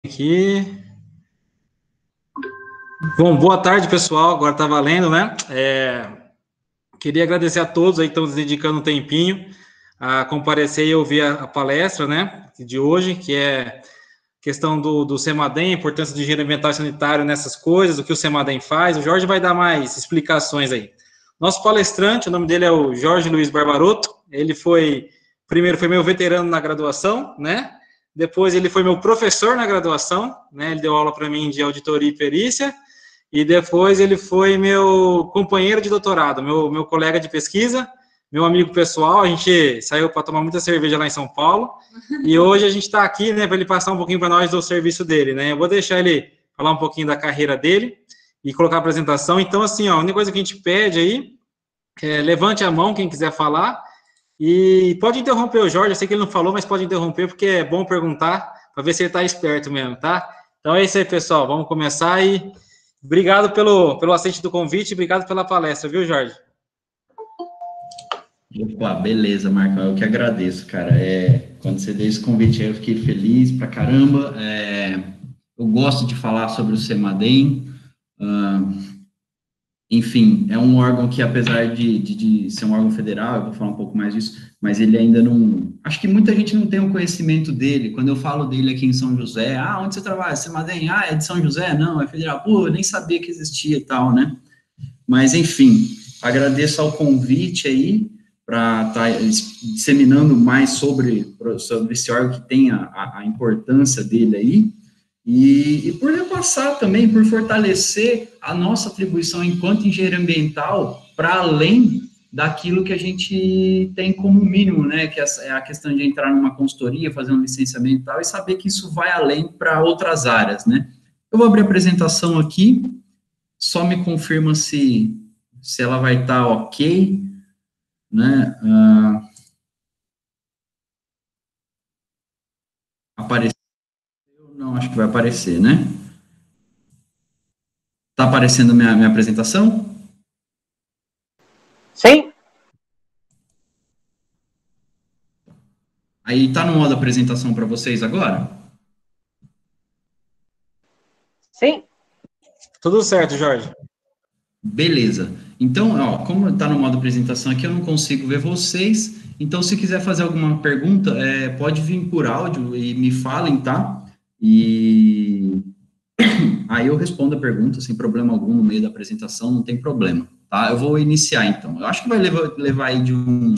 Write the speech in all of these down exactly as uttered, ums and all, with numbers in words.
Aqui. Bom, boa tarde, pessoal. Agora tá valendo, né? É, queria agradecer a todos aí que estão se dedicando um tempinho a comparecer e ouvir a, a palestra, né, de hoje, que é questão do, do CEMADEM, a importância do engenheiro ambiental e sanitário nessas coisas, o que o CEMADEM faz. O Jorge vai dar mais explicações aí. Nosso palestrante, o nome dele é o Jorge Luiz Barbaroto. Ele foi, primeiro, foi meu veterano na graduação, né? Depois ele foi meu professor na graduação, né? Ele deu aula para mim de auditoria e perícia. E depois ele foi meu companheiro de doutorado, meu, meu colega de pesquisa, meu amigo pessoal. A gente saiu para tomar muita cerveja lá em São Paulo. E hoje a gente está aqui, né, para ele passar um pouquinho para nós do serviço dele, né? Eu vou deixar ele falar um pouquinho da carreira dele e colocar a apresentação. Então, assim, ó, a única coisa que a gente pede aí é levante a mão quem quiser falar. E pode interromper o Jorge, eu sei que ele não falou, mas pode interromper, porque é bom perguntar, para ver se ele está esperto mesmo, tá? Então é isso aí, pessoal, vamos começar e obrigado pelo, pelo aceite do convite, obrigado pela palestra, viu, Jorge? Opa, beleza, Marcão, eu que agradeço, cara. É, quando você deu esse convite aí, eu fiquei feliz pra caramba. É, eu gosto de falar sobre o CEMADEM. Uh, enfim, é um órgão que, apesar de, de, de ser um órgão federal, eu vou falar um pouco mais disso, mas ele ainda não... Acho que muita gente não tem o conhecimento dele. Quando eu falo dele aqui em São José, ah, onde você trabalha? CEMADEM? Ah, é de São José? Não, é federal. Pô, eu nem sabia que existia e tal, né? Mas, enfim, agradeço ao convite aí para estar tá disseminando mais sobre, sobre esse órgão que tem a, a importância dele aí. E, e por repassar também, por fortalecer a nossa atribuição enquanto engenheiro ambiental para além daquilo que a gente tem como mínimo, né, que é a questão de entrar numa consultoria, fazer um licenciamento e tal, e saber que isso vai além para outras áreas, né. Eu vou abrir a apresentação aqui, só me confirma se, se ela vai estar tá ok, né, uh, apareceu, não, acho que vai aparecer, né. Está aparecendo minha, minha apresentação? Sim. Aí está no modo apresentação para vocês agora? Sim. Tudo certo, Jorge. Beleza. Então, ó, como está no modo apresentação aqui, eu não consigo ver vocês. Então, se quiser fazer alguma pergunta, é, pode vir por áudio e me falem, tá? E aí eu respondo a pergunta sem problema algum no meio da apresentação, não tem problema, tá? Eu vou iniciar, então. Eu acho que vai levar, levar aí de uns,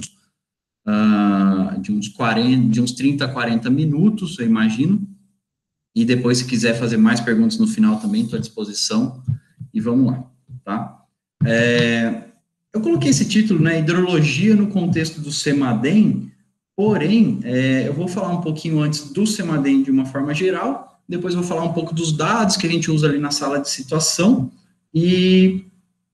uh, de uns quarenta, de uns trinta a quarenta minutos, eu imagino. E depois, se quiser fazer mais perguntas no final também, estou à disposição. E vamos lá, tá? É, eu coloquei esse título, né, Hidrologia no contexto do CEMADEM, porém, é, eu vou falar um pouquinho antes do CEMADEM de uma forma geral, depois eu vou falar um pouco dos dados que a gente usa ali na sala de situação, e,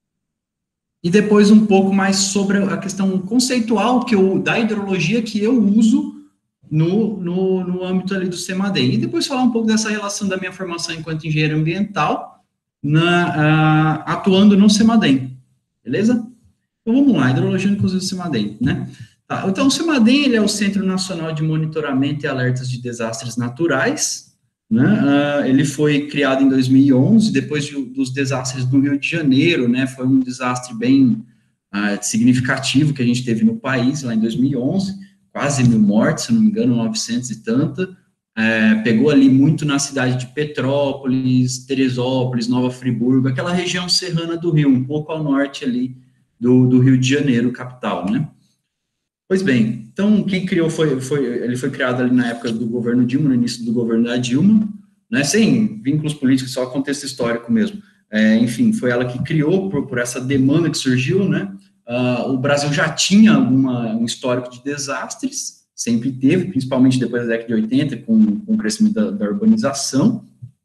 e depois um pouco mais sobre a questão conceitual que eu, da hidrologia que eu uso no, no, no âmbito ali do CEMADEM. E depois falar um pouco dessa relação da minha formação enquanto engenheiro ambiental, na, uh, atuando no CEMADEM, beleza? Então, vamos lá, hidrologia inclusive do CEMADEM, né? Tá, então, o CEMADEM, ele é o Centro Nacional de Monitoramento e Alertas de Desastres Naturais, né? Uh, ele foi criado em dois mil e onze, depois de, dos desastres do Rio de Janeiro, né? Foi um desastre bem uh, significativo que a gente teve no país, lá em dois mil e onze, quase mil mortes, se não me engano, novecentos e tanta. É, pegou ali muito na cidade de Petrópolis, Teresópolis, Nova Friburgo, aquela região serrana do Rio, um pouco ao norte ali do, do Rio de Janeiro, capital, né? Pois bem, então quem criou foi, foi, ele foi criado ali na época do governo Dilma, no início do governo da Dilma, né, sem vínculos políticos, só contexto histórico mesmo. É, enfim, foi ela que criou por, por essa demanda que surgiu, né? Uh, o Brasil já tinha alguma, um histórico de desastres, sempre teve, principalmente depois da década de oitenta, com, com o crescimento da, da urbanização.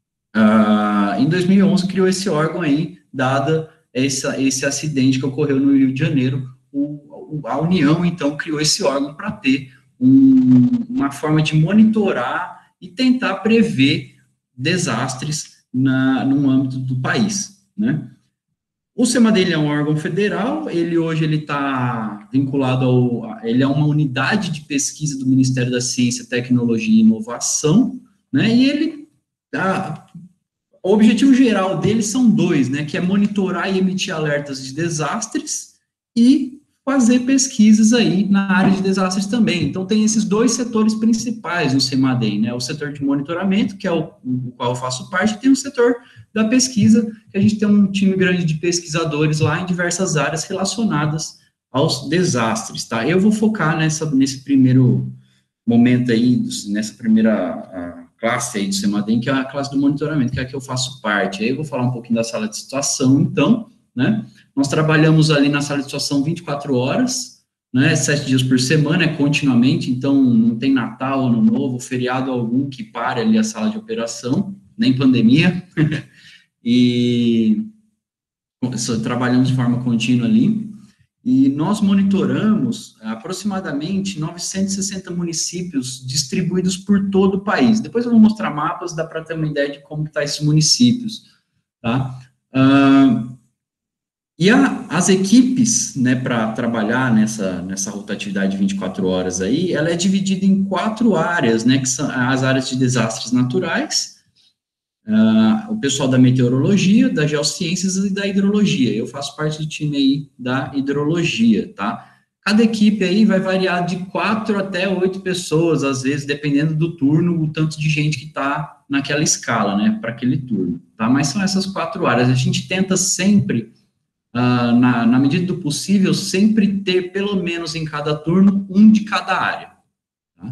Uh, em dois mil e onze, criou esse órgão aí, dada essa, esse acidente que ocorreu no Rio de Janeiro. O, a União, então, criou esse órgão para ter um, uma forma de monitorar e tentar prever desastres na, no âmbito do país, né? O CEMADEM é um órgão federal, ele hoje ele está vinculado ao, ele é uma unidade de pesquisa do Ministério da Ciência, Tecnologia e Inovação, né, e ele a, o objetivo geral deles são dois, né, que é monitorar e emitir alertas de desastres e fazer pesquisas aí na área de desastres também. Então, tem esses dois setores principais no CEMADEM, né, o setor de monitoramento, que é o, o qual eu faço parte, e tem o setor da pesquisa, que a gente tem um time grande de pesquisadores lá em diversas áreas relacionadas aos desastres, tá? Eu vou focar nessa, nesse primeiro momento aí, nessa primeira classe aí do CEMADEM, que é a classe do monitoramento, que é a que eu faço parte. Aí eu vou falar um pouquinho da sala de situação, então, né? Nós trabalhamos ali na sala de situação vinte e quatro horas, né, sete dias por semana, é continuamente, então não tem Natal, Ano Novo, feriado algum que pare ali a sala de operação, nem pandemia, e trabalhamos de forma contínua ali, e nós monitoramos aproximadamente novecentos e sessenta municípios distribuídos por todo o país. Depois eu vou mostrar mapas, dá para ter uma ideia de como estão esses municípios, tá? Uh, E a, as equipes, né, para trabalhar nessa, nessa rotatividade de vinte e quatro horas aí, ela é dividida em quatro áreas, né, que são as áreas de desastres naturais, uh, o pessoal da meteorologia, das geociências e da hidrologia. Eu faço parte do time aí da hidrologia, tá? Cada equipe aí vai variar de quatro até oito pessoas, às vezes, dependendo do turno, o tanto de gente que está naquela escala, né, para aquele turno, tá? Mas são essas quatro áreas. A gente tenta sempre... Uh, na, na medida do possível, sempre ter, pelo menos em cada turno, um de cada área. Tá?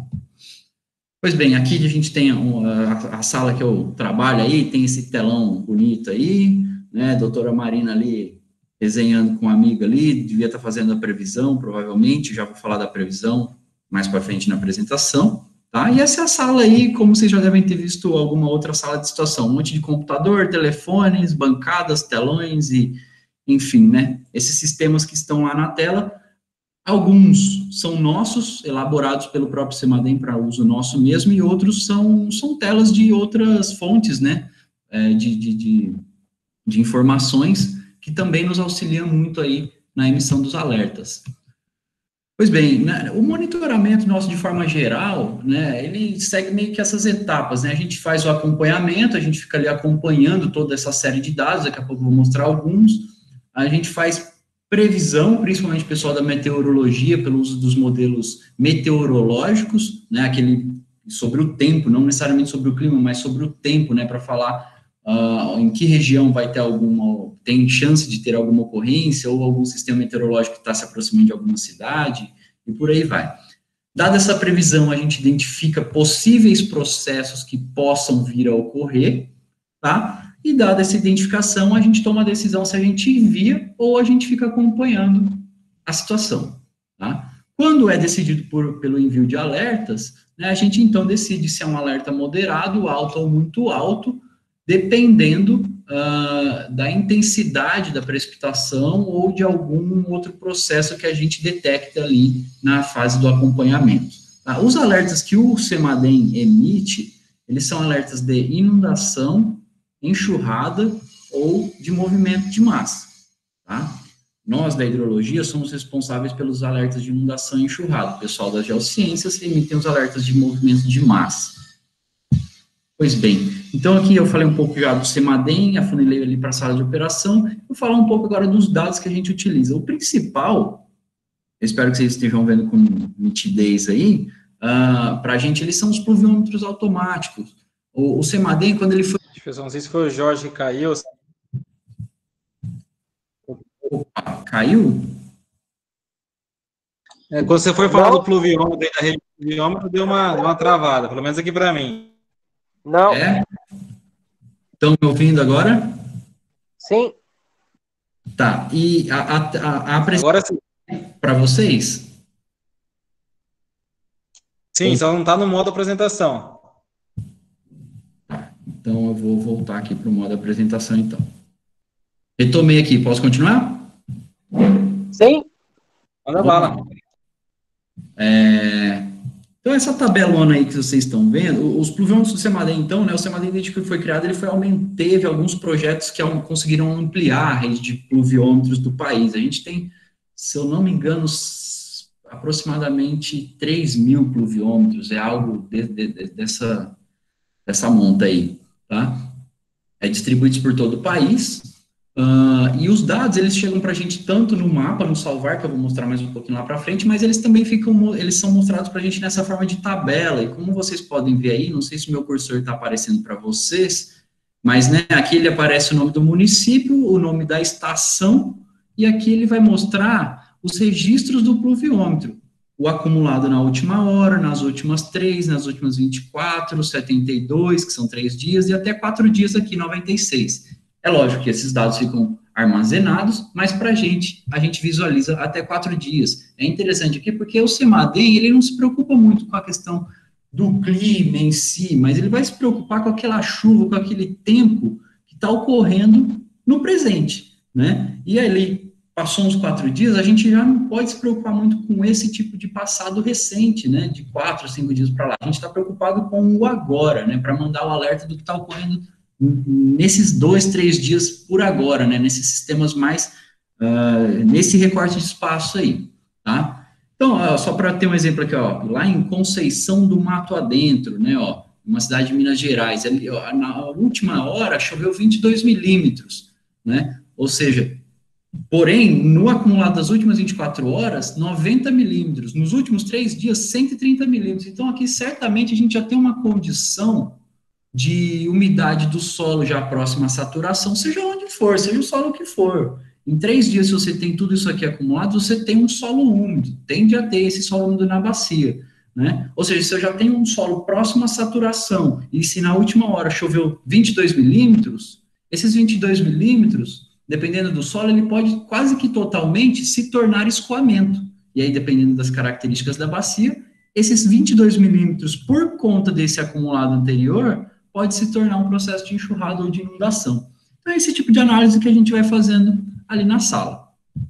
Pois bem, aqui a gente tem um, a, a sala que eu trabalho aí, tem esse telão bonito aí, né, doutora Marina ali, desenhando com uma amiga ali, devia estar fazendo a previsão, provavelmente, já vou falar da previsão mais para frente na apresentação, tá? E essa é a sala aí, como vocês já devem ter visto alguma outra sala de situação, um monte de computador, telefones, bancadas, telões e enfim, né, esses sistemas que estão lá na tela, alguns são nossos, elaborados pelo próprio CEMADEM para uso nosso mesmo, e outros são, são telas de outras fontes, né, de, de, de, de informações, que também nos auxiliam muito aí na emissão dos alertas. Pois bem, né, o monitoramento nosso, de forma geral, né, ele segue meio que essas etapas, né, a gente faz o acompanhamento, a gente fica ali acompanhando toda essa série de dados, daqui a pouco eu vou mostrar alguns. A gente faz previsão, principalmente o pessoal da meteorologia, pelo uso dos modelos meteorológicos, né, aquele sobre o tempo, não necessariamente sobre o clima, mas sobre o tempo, né, para falar uh, em que região vai ter alguma, tem chance de ter alguma ocorrência, ou algum sistema meteorológico que está se aproximando de alguma cidade, e por aí vai. Dada essa previsão, a gente identifica possíveis processos que possam vir a ocorrer, tá? E dada essa identificação, a gente toma a decisão se a gente envia ou a gente fica acompanhando a situação, tá? Quando é decidido por, pelo envio de alertas, né, a gente então decide se é um alerta moderado, alto ou muito alto, dependendo uh, da intensidade da precipitação ou de algum outro processo que a gente detecta ali na fase do acompanhamento. Tá? Os alertas que o CEMADEM emite, eles são alertas de inundação, enxurrada ou de movimento de massa, tá? Nós, da hidrologia, somos responsáveis pelos alertas de inundação e enxurrada. O pessoal das geociências emitem os alertas de movimento de massa. Pois bem, então aqui eu falei um pouco já do CEMADEM, afunilei ali para a sala de operação, vou falar um pouco agora dos dados que a gente utiliza. O principal, eu espero que vocês estejam vendo com nitidez aí, uh, para a gente, eles são os pluviômetros automáticos. O, o CEMADEM, quando ele foi... Não sei se foi o Jorge que caiu. Opa, caiu? É, quando você foi falar Não. do pluviômetro, da rede pluviômetro, deu uma, uma travada, pelo menos aqui para mim. Não. É? Estão me ouvindo agora? Sim. Tá, e a, a, a, a Agora sim. Para vocês? Sim, Ou... só não está no modo apresentação. Então, eu vou voltar aqui para o modo apresentação, então. Retomei aqui, posso continuar? Sim. Manda bala. É... Então, essa tabelona aí que vocês estão vendo, os pluviômetros do CEMADEM, então, né, o CEMADEM, desde que foi criado, ele foi, teve alguns projetos que conseguiram ampliar a rede de pluviômetros do país. A gente tem, se eu não me engano, aproximadamente três mil pluviômetros, é algo de, de, de, dessa, dessa monta aí. tá? É distribuídos por todo o país, uh, e os dados, eles chegam para a gente tanto no mapa, no Salvar, que eu vou mostrar mais um pouquinho lá para frente, mas eles também ficam, eles são mostrados para a gente nessa forma de tabela, e como vocês podem ver aí, não sei se o meu cursor está aparecendo para vocês, mas, né, aqui ele aparece o nome do município, o nome da estação, e aqui ele vai mostrar os registros do pluviômetro, o acumulado na última hora, nas últimas três, nas últimas vinte e quatro, setenta e dois, que são três dias, e até quatro dias aqui, noventa e seis. É lógico que esses dados ficam armazenados, mas para a gente, a gente visualiza até quatro dias. É interessante aqui porque o CEMADEM, ele não se preocupa muito com a questão do clima em si, mas ele vai se preocupar com aquela chuva, com aquele tempo que está ocorrendo no presente, né? E ali, passou uns quatro dias, a gente já não pode se preocupar muito com esse tipo de passado recente, né? De quatro, cinco dias para lá. A gente está preocupado com o agora, né? Para mandar o alerta do que está ocorrendo nesses dois, três dias por agora, né? Nesses sistemas mais, uh, nesse recorte de espaço aí, tá? Então, ó, só para ter um exemplo aqui, ó, lá em Conceição do Mato Adentro, né, ó, uma cidade de Minas Gerais, ali, ó, na última hora choveu vinte e dois milímetros, né, ou seja, porém, no acumulado das últimas vinte e quatro horas, noventa milímetros, nos últimos três dias, cento e trinta milímetros, então aqui certamente a gente já tem uma condição de umidade do solo já próxima à saturação, seja onde for, seja o solo que for. Em três dias, se você tem tudo isso aqui acumulado, você tem um solo úmido, tende a ter esse solo úmido na bacia, né? Ou seja, se eu já tenho um solo próximo à saturação, e se na última hora choveu vinte e dois milímetros, esses vinte e dois milímetros, dependendo do solo, ele pode quase que totalmente se tornar escoamento. E aí, dependendo das características da bacia, esses vinte e dois milímetros, por conta desse acumulado anterior, pode se tornar um processo de enxurrada ou de inundação. Então, é esse tipo de análise que a gente vai fazendo ali na sala.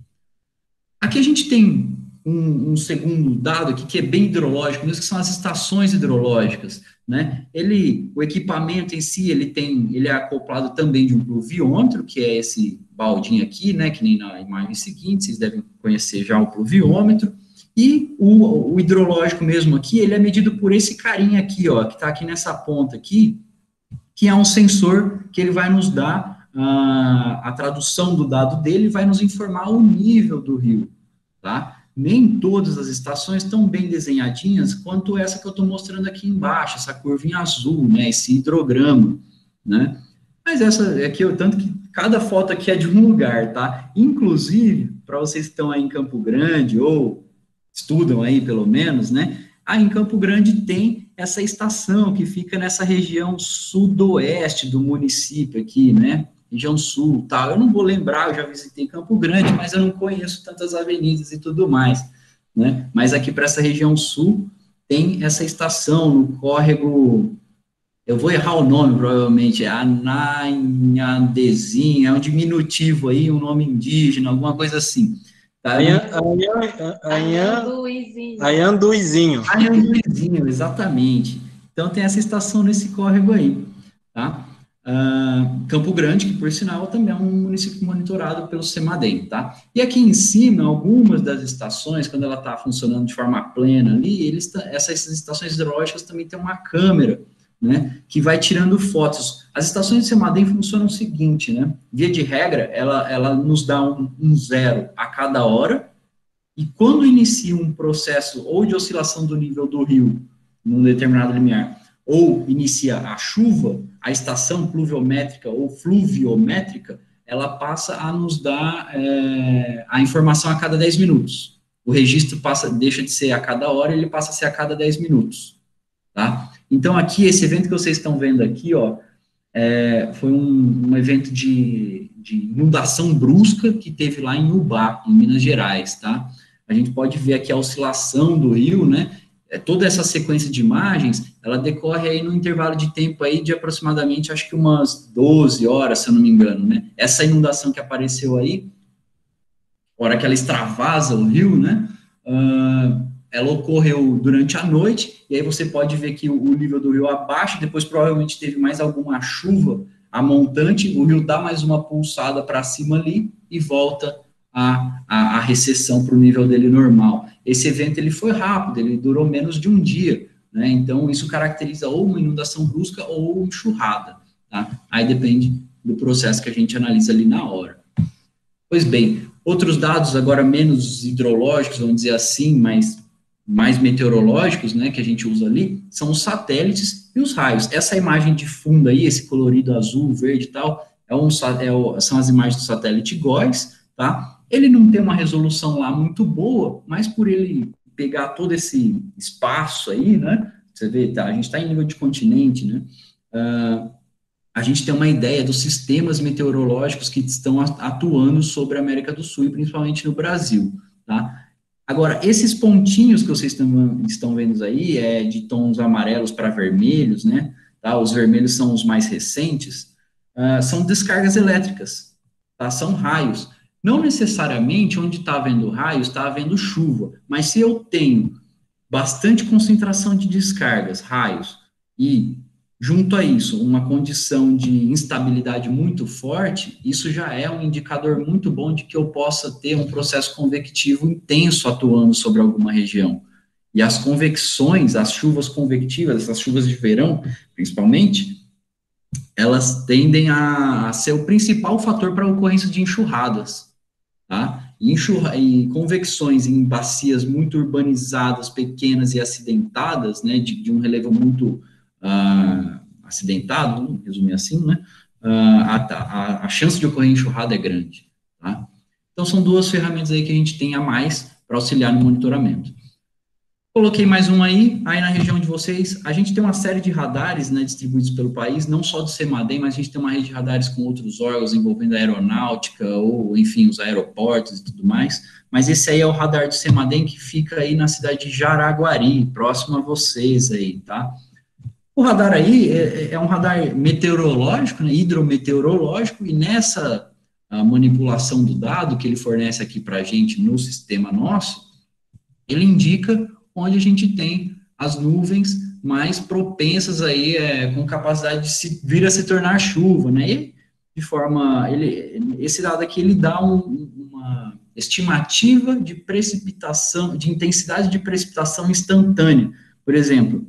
Aqui a gente tem um, um segundo dado aqui que é bem hidrológico, mesmo que são as estações hidrológicas, né? Ele, o equipamento em si, ele tem, ele é acoplado também de um pluviômetro, que é esse baldinho aqui, né? Que nem na imagem seguinte, vocês devem conhecer já o pluviômetro. E o, o hidrológico mesmo aqui, ele é medido por esse carinha aqui, ó, que está aqui nessa ponta aqui, que é um sensor que ele vai nos dar a, a tradução do dado dele, vai nos informar o nível do rio, tá? Nem todas as estações estão bem desenhadinhas quanto essa que eu estou mostrando aqui embaixo, essa curva em azul, né, esse hidrograma, né? Mas essa aqui, eu, tanto que cada foto aqui é de um lugar, tá? Inclusive, para vocês que estão aí em Campo Grande, ou estudam aí pelo menos, né? Aí em Campo Grande tem essa estação que fica nessa região sudoeste do município aqui, né? Região sul, tal. Eu não vou lembrar, eu já visitei Campo Grande, mas eu não conheço tantas avenidas e tudo mais, né? Mas aqui para essa região sul tem essa estação no córrego, eu vou errar o nome provavelmente, é Ananhadezinho, é um diminutivo aí, um nome indígena, alguma coisa assim. Tá? Anhanduizinho. Anhanduizinho, exatamente. Então, tem essa estação nesse córrego aí, tá? Uh, Campo Grande, que, por sinal, também é um município monitorado pelo CEMADEM, tá? E aqui em cima, algumas das estações, quando ela está funcionando de forma plena ali, eles, essas estações hidrológicas também têm uma câmera, né, que vai tirando fotos. As estações de CEMADEM funcionam o seguinte, né, via de regra, ela, ela nos dá um, um zero a cada hora, e quando inicia um processo ou de oscilação do nível do rio, num determinado limiar, ou inicia a chuva, a estação pluviométrica ou fluviométrica, ela passa a nos dar é, a informação a cada dez minutos. O registro passa, deixa de ser a cada hora, ele passa a ser a cada dez minutos, tá? Então, aqui, esse evento que vocês estão vendo aqui, ó, é, foi um, um evento de, de inundação brusca que teve lá em Ubá, em Minas Gerais, tá? A gente pode ver aqui a oscilação do rio, né? É, toda essa sequência de imagens, ela decorre aí no intervalo de tempo aí de aproximadamente, acho que umas doze horas, se eu não me engano, né? Essa inundação que apareceu aí, a hora que ela extravasa o rio, né? Uh, ela ocorreu durante a noite, e aí você pode ver que o, o nível do rio abaixa, depois provavelmente teve mais alguma chuva a montante, o rio dá mais uma pulsada para cima ali e volta a, a, a recessão para o nível dele normal. Esse evento ele foi rápido, ele durou menos de um dia, né? Então isso caracteriza ou uma inundação brusca ou enxurrada, tá? Aí depende do processo que a gente analisa ali na hora. Pois bem, outros dados agora menos hidrológicos, vamos dizer assim, mas mais meteorológicos, né, que a gente usa ali, são os satélites e os raios. Essa imagem de fundo aí, esse colorido azul, verde e tal, é um, é o, são as imagens do satélite GOES, tá? Ele não tem uma resolução lá muito boa, mas por ele pegar todo esse espaço aí, né, você vê, tá, a gente está em nível de continente, né, uh, a gente tem uma ideia dos sistemas meteorológicos que estão atuando sobre a América do Sul e principalmente no Brasil, tá? Agora, esses pontinhos que vocês estão, estão vendo aí, é de tons amarelos para vermelhos, né, tá? Os vermelhos são os mais recentes, uh, são descargas elétricas, tá? São raios. Não necessariamente onde está havendo raios está havendo chuva, mas se eu tenho bastante concentração de descargas, raios, e junto a isso, uma condição de instabilidade muito forte, isso já é um indicador muito bom de que eu possa ter um processo convectivo intenso atuando sobre alguma região. E as convecções, as chuvas convectivas, essas chuvas de verão, principalmente, elas tendem a, a ser o principal fator para a ocorrência de enxurradas, tá? E, enxurra, e convecções em bacias muito urbanizadas, pequenas e acidentadas, né, de, de um relevo muito Uh, acidentado, vamos resumir assim, né, uh, a, a, a chance de ocorrer enxurrada é grande, tá? Então, são duas ferramentas aí que a gente tem a mais para auxiliar no monitoramento. Coloquei mais um aí, aí na região de vocês, a gente tem uma série de radares, né, distribuídos pelo país, não só do CEMADEM, mas a gente tem uma rede de radares com outros órgãos envolvendo a aeronáutica, ou, enfim, os aeroportos e tudo mais, mas esse aí é o radar do CEMADEM, que fica aí na cidade de Jaraguari, próximo a vocês aí, tá? O radar aí é, é um radar meteorológico, né, hidrometeorológico, e nessa manipulação do dado que ele fornece aqui para a gente no sistema nosso, ele indica onde a gente tem as nuvens mais propensas aí, é, com capacidade de se, vir a se tornar chuva, né, e de forma, ele, esse dado aqui, ele dá um, uma estimativa de precipitação, de intensidade de precipitação instantânea. Por exemplo,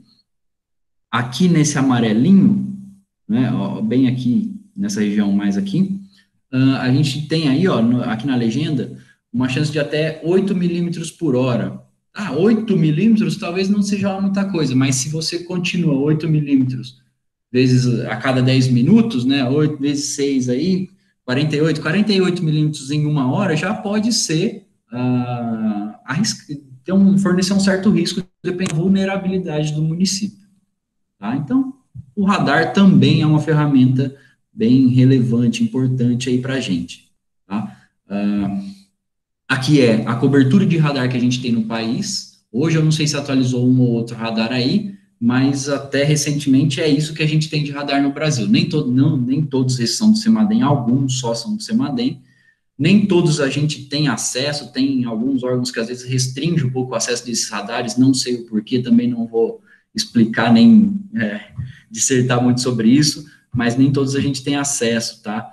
aqui nesse amarelinho, né, ó, bem aqui, nessa região mais aqui, uh, a gente tem aí, ó, no, aqui na legenda, uma chance de até oito milímetros por hora. Ah, oito milímetros talvez não seja muita coisa, mas se você continua oito milímetros vezes a cada dez minutos, né, oito vezes seis aí, quarenta e oito, quarenta e oito milímetros em uma hora, já pode ser, uh, arrisca, ter um, fornecer um certo risco, dependendo da vulnerabilidade do município. Tá? Então, o radar também é uma ferramenta bem relevante, importante aí para a gente. Tá? Uh, aqui é a cobertura de radar que a gente tem no país. Hoje eu não sei se atualizou um ou outro radar aí, mas até recentemente é isso que a gente tem de radar no Brasil. Nem, todo, não, nem todos esses são do CEMADEM, alguns só são do CEMADEM. Nem todos a gente tem acesso, tem alguns órgãos que às vezes restringem um pouco o acesso desses radares, não sei o porquê, também não vou explicar nem é, dissertar muito sobre isso, mas nem todos a gente tem acesso, tá?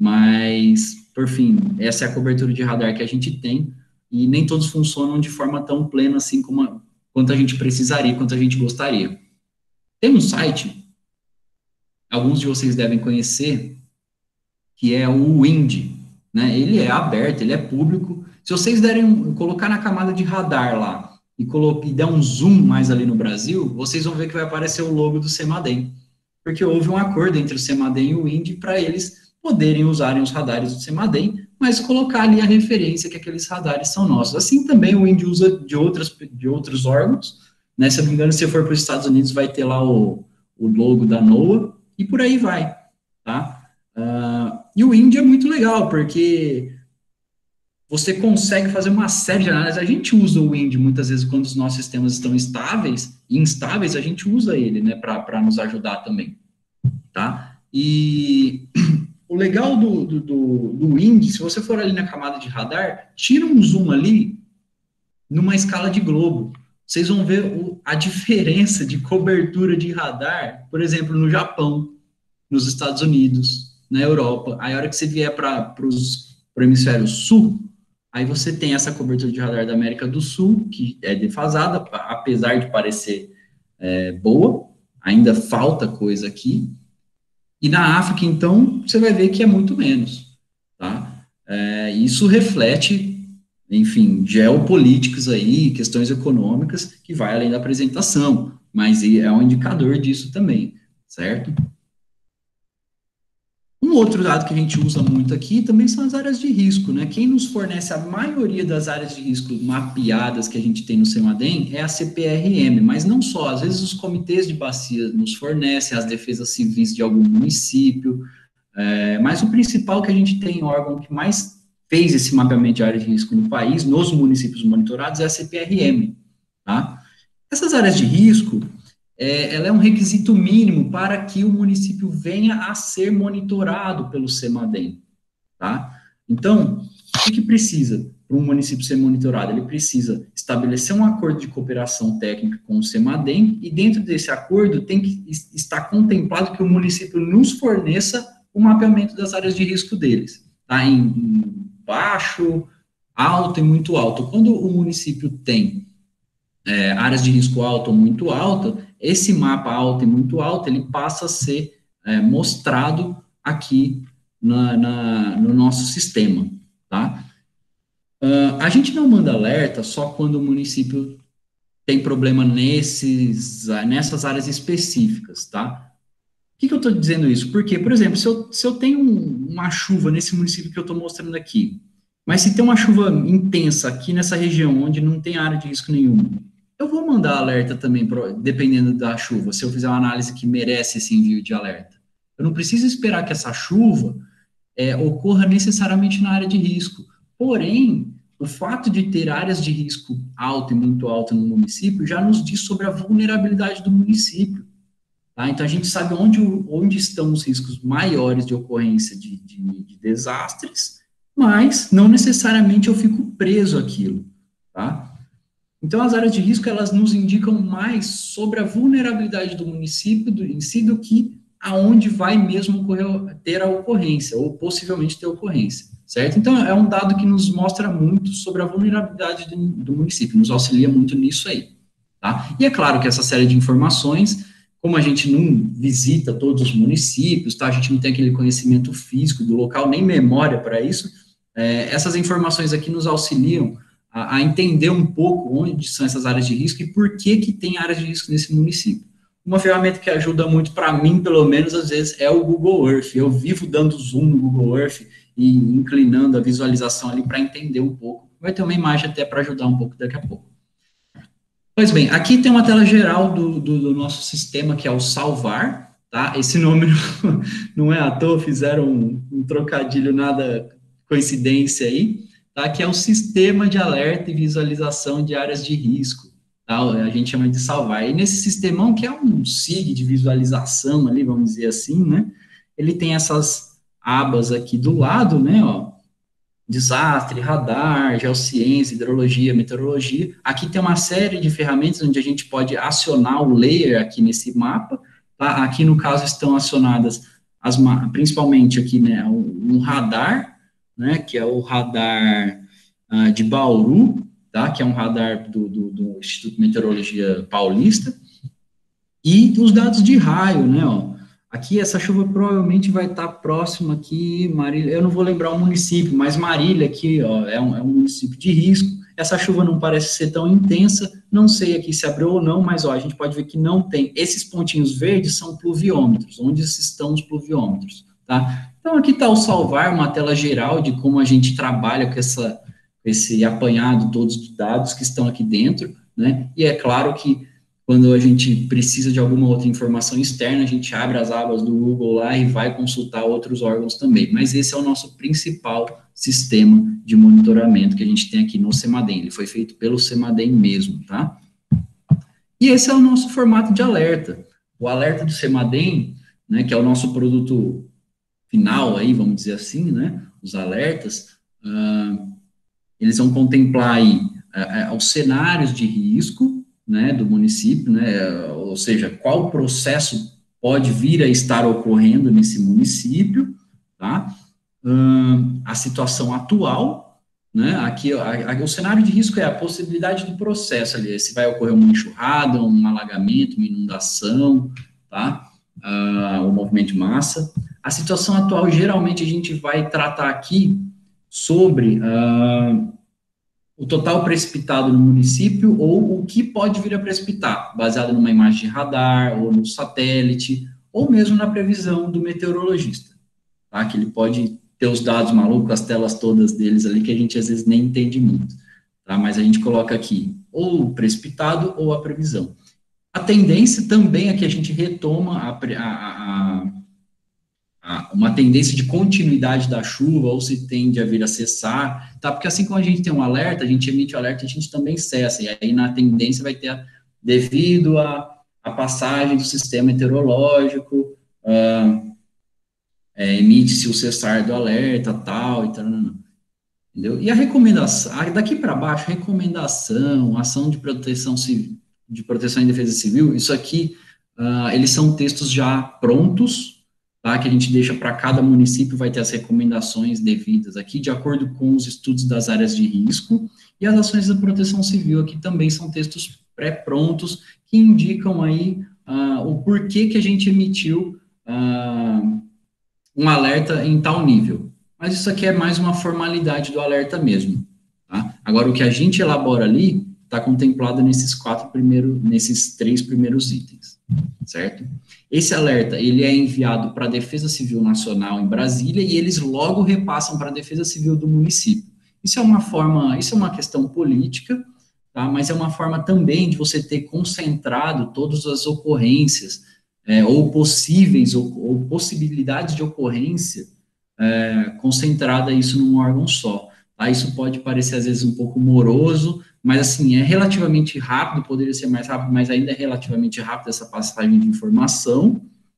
Mas, por fim, essa é a cobertura de radar que a gente tem, e nem todos funcionam de forma tão plena assim como a, quanto a gente precisaria, quanto a gente gostaria. Tem um site, alguns de vocês devem conhecer, que é o Wind, né? Ele é aberto, ele é público. Se vocês derem, colocar na camada de radar lá, e, coloque, e der um zoom mais ali no Brasil, vocês vão ver que vai aparecer o logo do CEMADEM, porque houve um acordo entre o CEMADEM e o Wind para eles poderem usarem os radares do CEMADEM, mas colocar ali a referência que aqueles radares são nossos. Assim também o Wind usa de, outras, de outros órgãos, né? Se eu não me engano, se for para os Estados Unidos, vai ter lá o, o logo da NOAA, e por aí vai, tá? Uh, e o Wind é muito legal, porque você consegue fazer uma série de análises. A gente usa o Wind muitas vezes quando os nossos sistemas estão estáveis e instáveis, a gente usa ele, né, para nos ajudar também, tá? E o legal do, do, do, do Wind, se você for ali na camada de radar, tira um zoom ali numa escala de globo. Vocês vão ver o, a diferença de cobertura de radar, por exemplo, no Japão, nos Estados Unidos, na Europa. Aí a hora que você vier para o hemisfério sul, aí você tem essa cobertura de radar da América do Sul, que é defasada, apesar de parecer é, boa, ainda falta coisa aqui. E na África, então, você vai ver que é muito menos, tá? É, isso reflete, enfim, geopolíticas aí, questões econômicas, que vai além da apresentação, mas é um indicador disso também, certo? Um outro dado que a gente usa muito aqui também são as áreas de risco, né? Quem nos fornece a maioria das áreas de risco mapeadas que a gente tem no CEMADEM é a C P R M, mas não só, às vezes os comitês de bacia nos fornecem, as defesas civis de algum município, é, mas o principal que a gente tem, o órgão que mais fez esse mapeamento de áreas de risco no país, nos municípios monitorados, é a C P R M, tá? Essas áreas de risco, É, ela é um requisito mínimo para que o município venha a ser monitorado pelo CEMADEM, tá? Então, o que, que precisa para um município ser monitorado? Ele precisa estabelecer um acordo de cooperação técnica com o CEMADEM e dentro desse acordo tem que estar contemplado que o município nos forneça o mapeamento das áreas de risco deles, tá? Em, em baixo, alto e muito alto. Quando o município tem É, áreas de risco alto ou muito alta, esse mapa alto e muito alto, ele passa a ser é, mostrado aqui na, na, no nosso sistema, tá? Uh, a gente não manda alerta só quando o município tem problema nesses, nessas áreas específicas, tá? Por que, que eu estou dizendo isso? Porque, por exemplo, se eu, se eu tenho um, uma chuva nesse município que eu estou mostrando aqui, mas se tem uma chuva intensa aqui nessa região, onde não tem área de risco nenhuma, eu vou mandar alerta também, pro, dependendo da chuva, se eu fizer uma análise que merece esse envio de alerta. Eu não preciso esperar que essa chuva é, ocorra necessariamente na área de risco. Porém, o fato de ter áreas de risco alto e muito alto no município já nos diz sobre a vulnerabilidade do município. Tá? Então, a gente sabe onde, onde estão os riscos maiores de ocorrência de, de, de desastres, mas não necessariamente eu fico preso àquilo, tá? Então, as áreas de risco, elas nos indicam mais sobre a vulnerabilidade do município do, em si do que aonde vai mesmo ocorrer, ter a ocorrência, ou possivelmente ter ocorrência, certo? Então, é um dado que nos mostra muito sobre a vulnerabilidade do, do município, nos auxilia muito nisso aí, tá? E é claro que essa série de informações, como a gente não visita todos os municípios, tá? A gente não tem aquele conhecimento físico do local, nem memória para isso, é, essas informações aqui nos auxiliam a entender um pouco onde são essas áreas de risco e por que que tem áreas de risco nesse município. Uma ferramenta que ajuda muito para mim, pelo menos, às vezes, é o Google Earth. Eu vivo dando zoom no Google Earth e inclinando a visualização ali para entender um pouco. Vai ter uma imagem até para ajudar um pouco daqui a pouco. Pois bem, aqui tem uma tela geral do, do, do nosso sistema, que é o Salvar, tá? Esse nome não, não é à toa, fizeram um, um trocadilho, nada coincidência aí. Tá, que é o sistema de alerta e visualização de áreas de risco, tá? A gente chama de Salvar. E nesse sistemão, que é um S I G de visualização ali, vamos dizer assim, né? Ele tem essas abas aqui do lado, né, ó, desastre, radar, geociência, hidrologia, meteorologia. Aqui tem uma série de ferramentas onde a gente pode acionar o layer aqui nesse mapa, tá? Aqui, no caso, estão acionadas, as, principalmente aqui, né, um, um radar, né, que é o radar uh, de Bauru, tá, que é um radar do, do, do Instituto de Meteorologia Paulista, e os dados de raio, né, ó, aqui essa chuva provavelmente vai estar próxima aqui, Marília, eu não vou lembrar o município, mas Marília aqui, ó, é um, é um município de risco, essa chuva não parece ser tão intensa, não sei aqui se abriu ou não, mas, ó, a gente pode ver que não tem, esses pontinhos verdes são pluviômetros, onde estão os pluviômetros, tá? Então, aqui está o Salvar, uma tela geral de como a gente trabalha com essa, esse apanhado todos os dados que estão aqui dentro, né? E é claro que quando a gente precisa de alguma outra informação externa, a gente abre as abas do Google lá e vai consultar outros órgãos também. Mas esse é o nosso principal sistema de monitoramento que a gente tem aqui no CEMADEM. Ele foi feito pelo CEMADEM mesmo, tá? E esse é o nosso formato de alerta. O alerta do CEMADEM, né, que é o nosso produto final aí, vamos dizer assim, né, os alertas, uh, eles vão contemplar aí uh, uh, os cenários de risco, né, do município, né, uh, ou seja, qual processo pode vir a estar ocorrendo nesse município, tá, uh, a situação atual, né, aqui a, a, o cenário de risco é a possibilidade do processo ali, se vai ocorrer uma enxurrada, um alagamento, uma inundação, tá, uh, o movimento de massa. A situação atual, geralmente, a gente vai tratar aqui sobre uh, o total precipitado no município ou o que pode vir a precipitar, baseado numa imagem de radar ou no satélite, ou mesmo na previsão do meteorologista, tá? Que ele pode ter os dados malucos, as telas todas deles ali, que a gente às vezes nem entende muito, tá? Mas a gente coloca aqui ou o precipitado ou a previsão. A tendência também é que a gente retoma a, a, a, a, uma tendência de continuidade da chuva, ou se tende a vir a cessar, tá? Porque assim como a gente tem um alerta, a gente emite o alerta, a gente também cessa, e aí na tendência vai ter, a, devido a a passagem do sistema meteorológico, uh, é, emite-se o cessar do alerta, tal, e tal, não, não, entendeu? E a recomendação, daqui para baixo, recomendação, ação de proteção civil, de proteção e defesa civil, isso aqui, uh, eles são textos já prontos, tá, que a gente deixa para cada município, vai ter as recomendações devidas aqui, de acordo com os estudos das áreas de risco, e as ações da proteção civil aqui também são textos pré-prontos, que indicam aí uh, o porquê que a gente emitiu uh, um alerta em tal nível. Mas isso aqui é mais uma formalidade do alerta mesmo, tá? Agora, o que a gente elabora ali está contemplado nesses quatro primeiros, nesses três primeiros itens, certo? Esse alerta, ele é enviado para a Defesa Civil Nacional em Brasília e eles logo repassam para a Defesa Civil do município. Isso é uma forma, isso é uma questão política, tá? Mas é uma forma também de você ter concentrado todas as ocorrências, é, ou possíveis, ou, ou possibilidades de ocorrência, é, concentrada isso num órgão só, tá? Isso pode parecer, às vezes, um pouco moroso, mas, assim, é relativamente rápido, poderia ser mais rápido, mas ainda é relativamente rápido essa passagem de informação,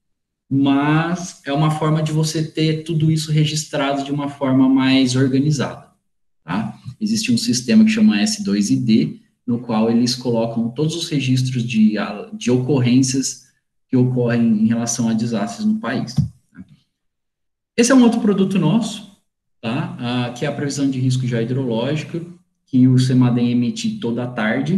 mas é uma forma de você ter tudo isso registrado de uma forma mais organizada, tá? Existe um sistema que chama S dois I D, no qual eles colocam todos os registros de, de ocorrências que ocorrem em relação a desastres no país. Tá? Esse é um outro produto nosso, tá? Ah, que é a previsão de risco geohidrológico, que o CEMADEM emite toda tarde,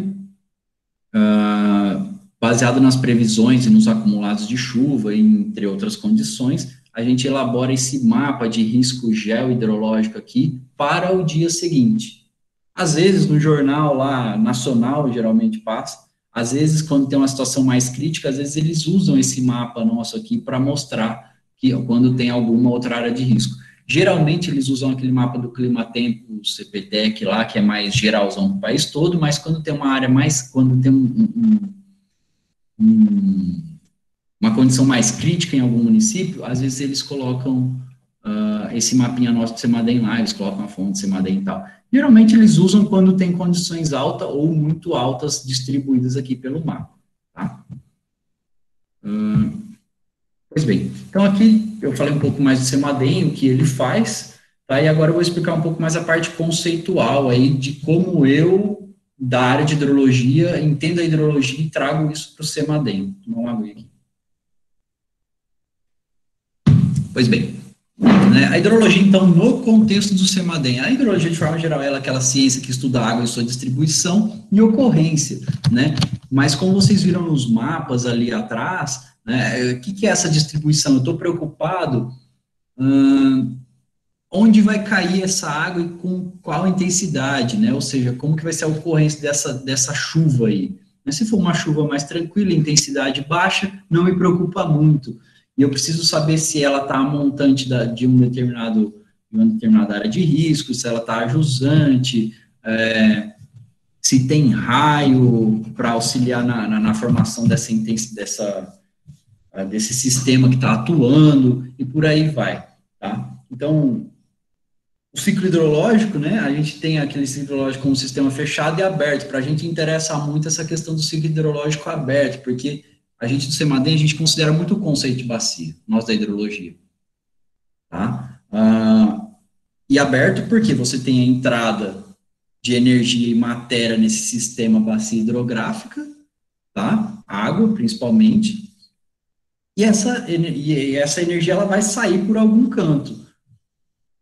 ah, baseado nas previsões e nos acumulados de chuva, entre outras condições, a gente elabora esse mapa de risco geohidrológico aqui para o dia seguinte. Às vezes, no jornal lá, nacional, geralmente passa, às vezes, quando tem uma situação mais crítica, às vezes eles usam esse mapa nosso aqui para mostrar que quando tem alguma outra área de risco. Geralmente, eles usam aquele mapa do Climatempo, C P T E C lá, que é mais geralzão do país todo, mas quando tem uma área mais, quando tem um, um, um, uma condição mais crítica em algum município, às vezes eles colocam uh, esse mapinha nosso de CEMADEM lá, eles colocam a fonte de CEMADEM e tal. Geralmente eles usam quando tem condições altas ou muito altas distribuídas aqui pelo mapa, tá? Hum, pois bem, então aqui eu falei um pouco mais do CEMADEM, o que ele faz, tá? E agora eu vou explicar um pouco mais a parte conceitual aí de como eu, da área de hidrologia, entendo a hidrologia e trago isso para o CEMADEM. Vou tomar uma água aqui. Pois bem, a hidrologia, então, no contexto do CEMADEM, a hidrologia, de forma geral, ela é aquela ciência que estuda a água e sua distribuição e ocorrência, né? Mas como vocês viram nos mapas ali atrás, né, o que, que é essa distribuição? Eu estou preocupado hum, onde vai cair essa água e com qual intensidade, né? Ou seja, como que vai ser a ocorrência dessa, dessa chuva aí. Mas se for uma chuva mais tranquila, intensidade baixa, não me preocupa muito. E eu preciso saber se ela está montante da, de, um determinado, de uma determinada área de risco, se ela está jusante, é, se tem raio para auxiliar na, na, na formação dessa intensidade, dessa, desse sistema que está atuando, e por aí vai, tá? Então, o ciclo hidrológico, né, a gente tem aquele ciclo hidrológico como sistema fechado e aberto. Para a gente interessa muito essa questão do ciclo hidrológico aberto, porque a gente do CEMADEM, a gente considera muito o conceito de bacia, nós da hidrologia, tá? Ah, e aberto porque você tem a entrada de energia e matéria nesse sistema bacia hidrográfica, tá? Água, principalmente, e essa, e essa energia ela vai sair por algum canto,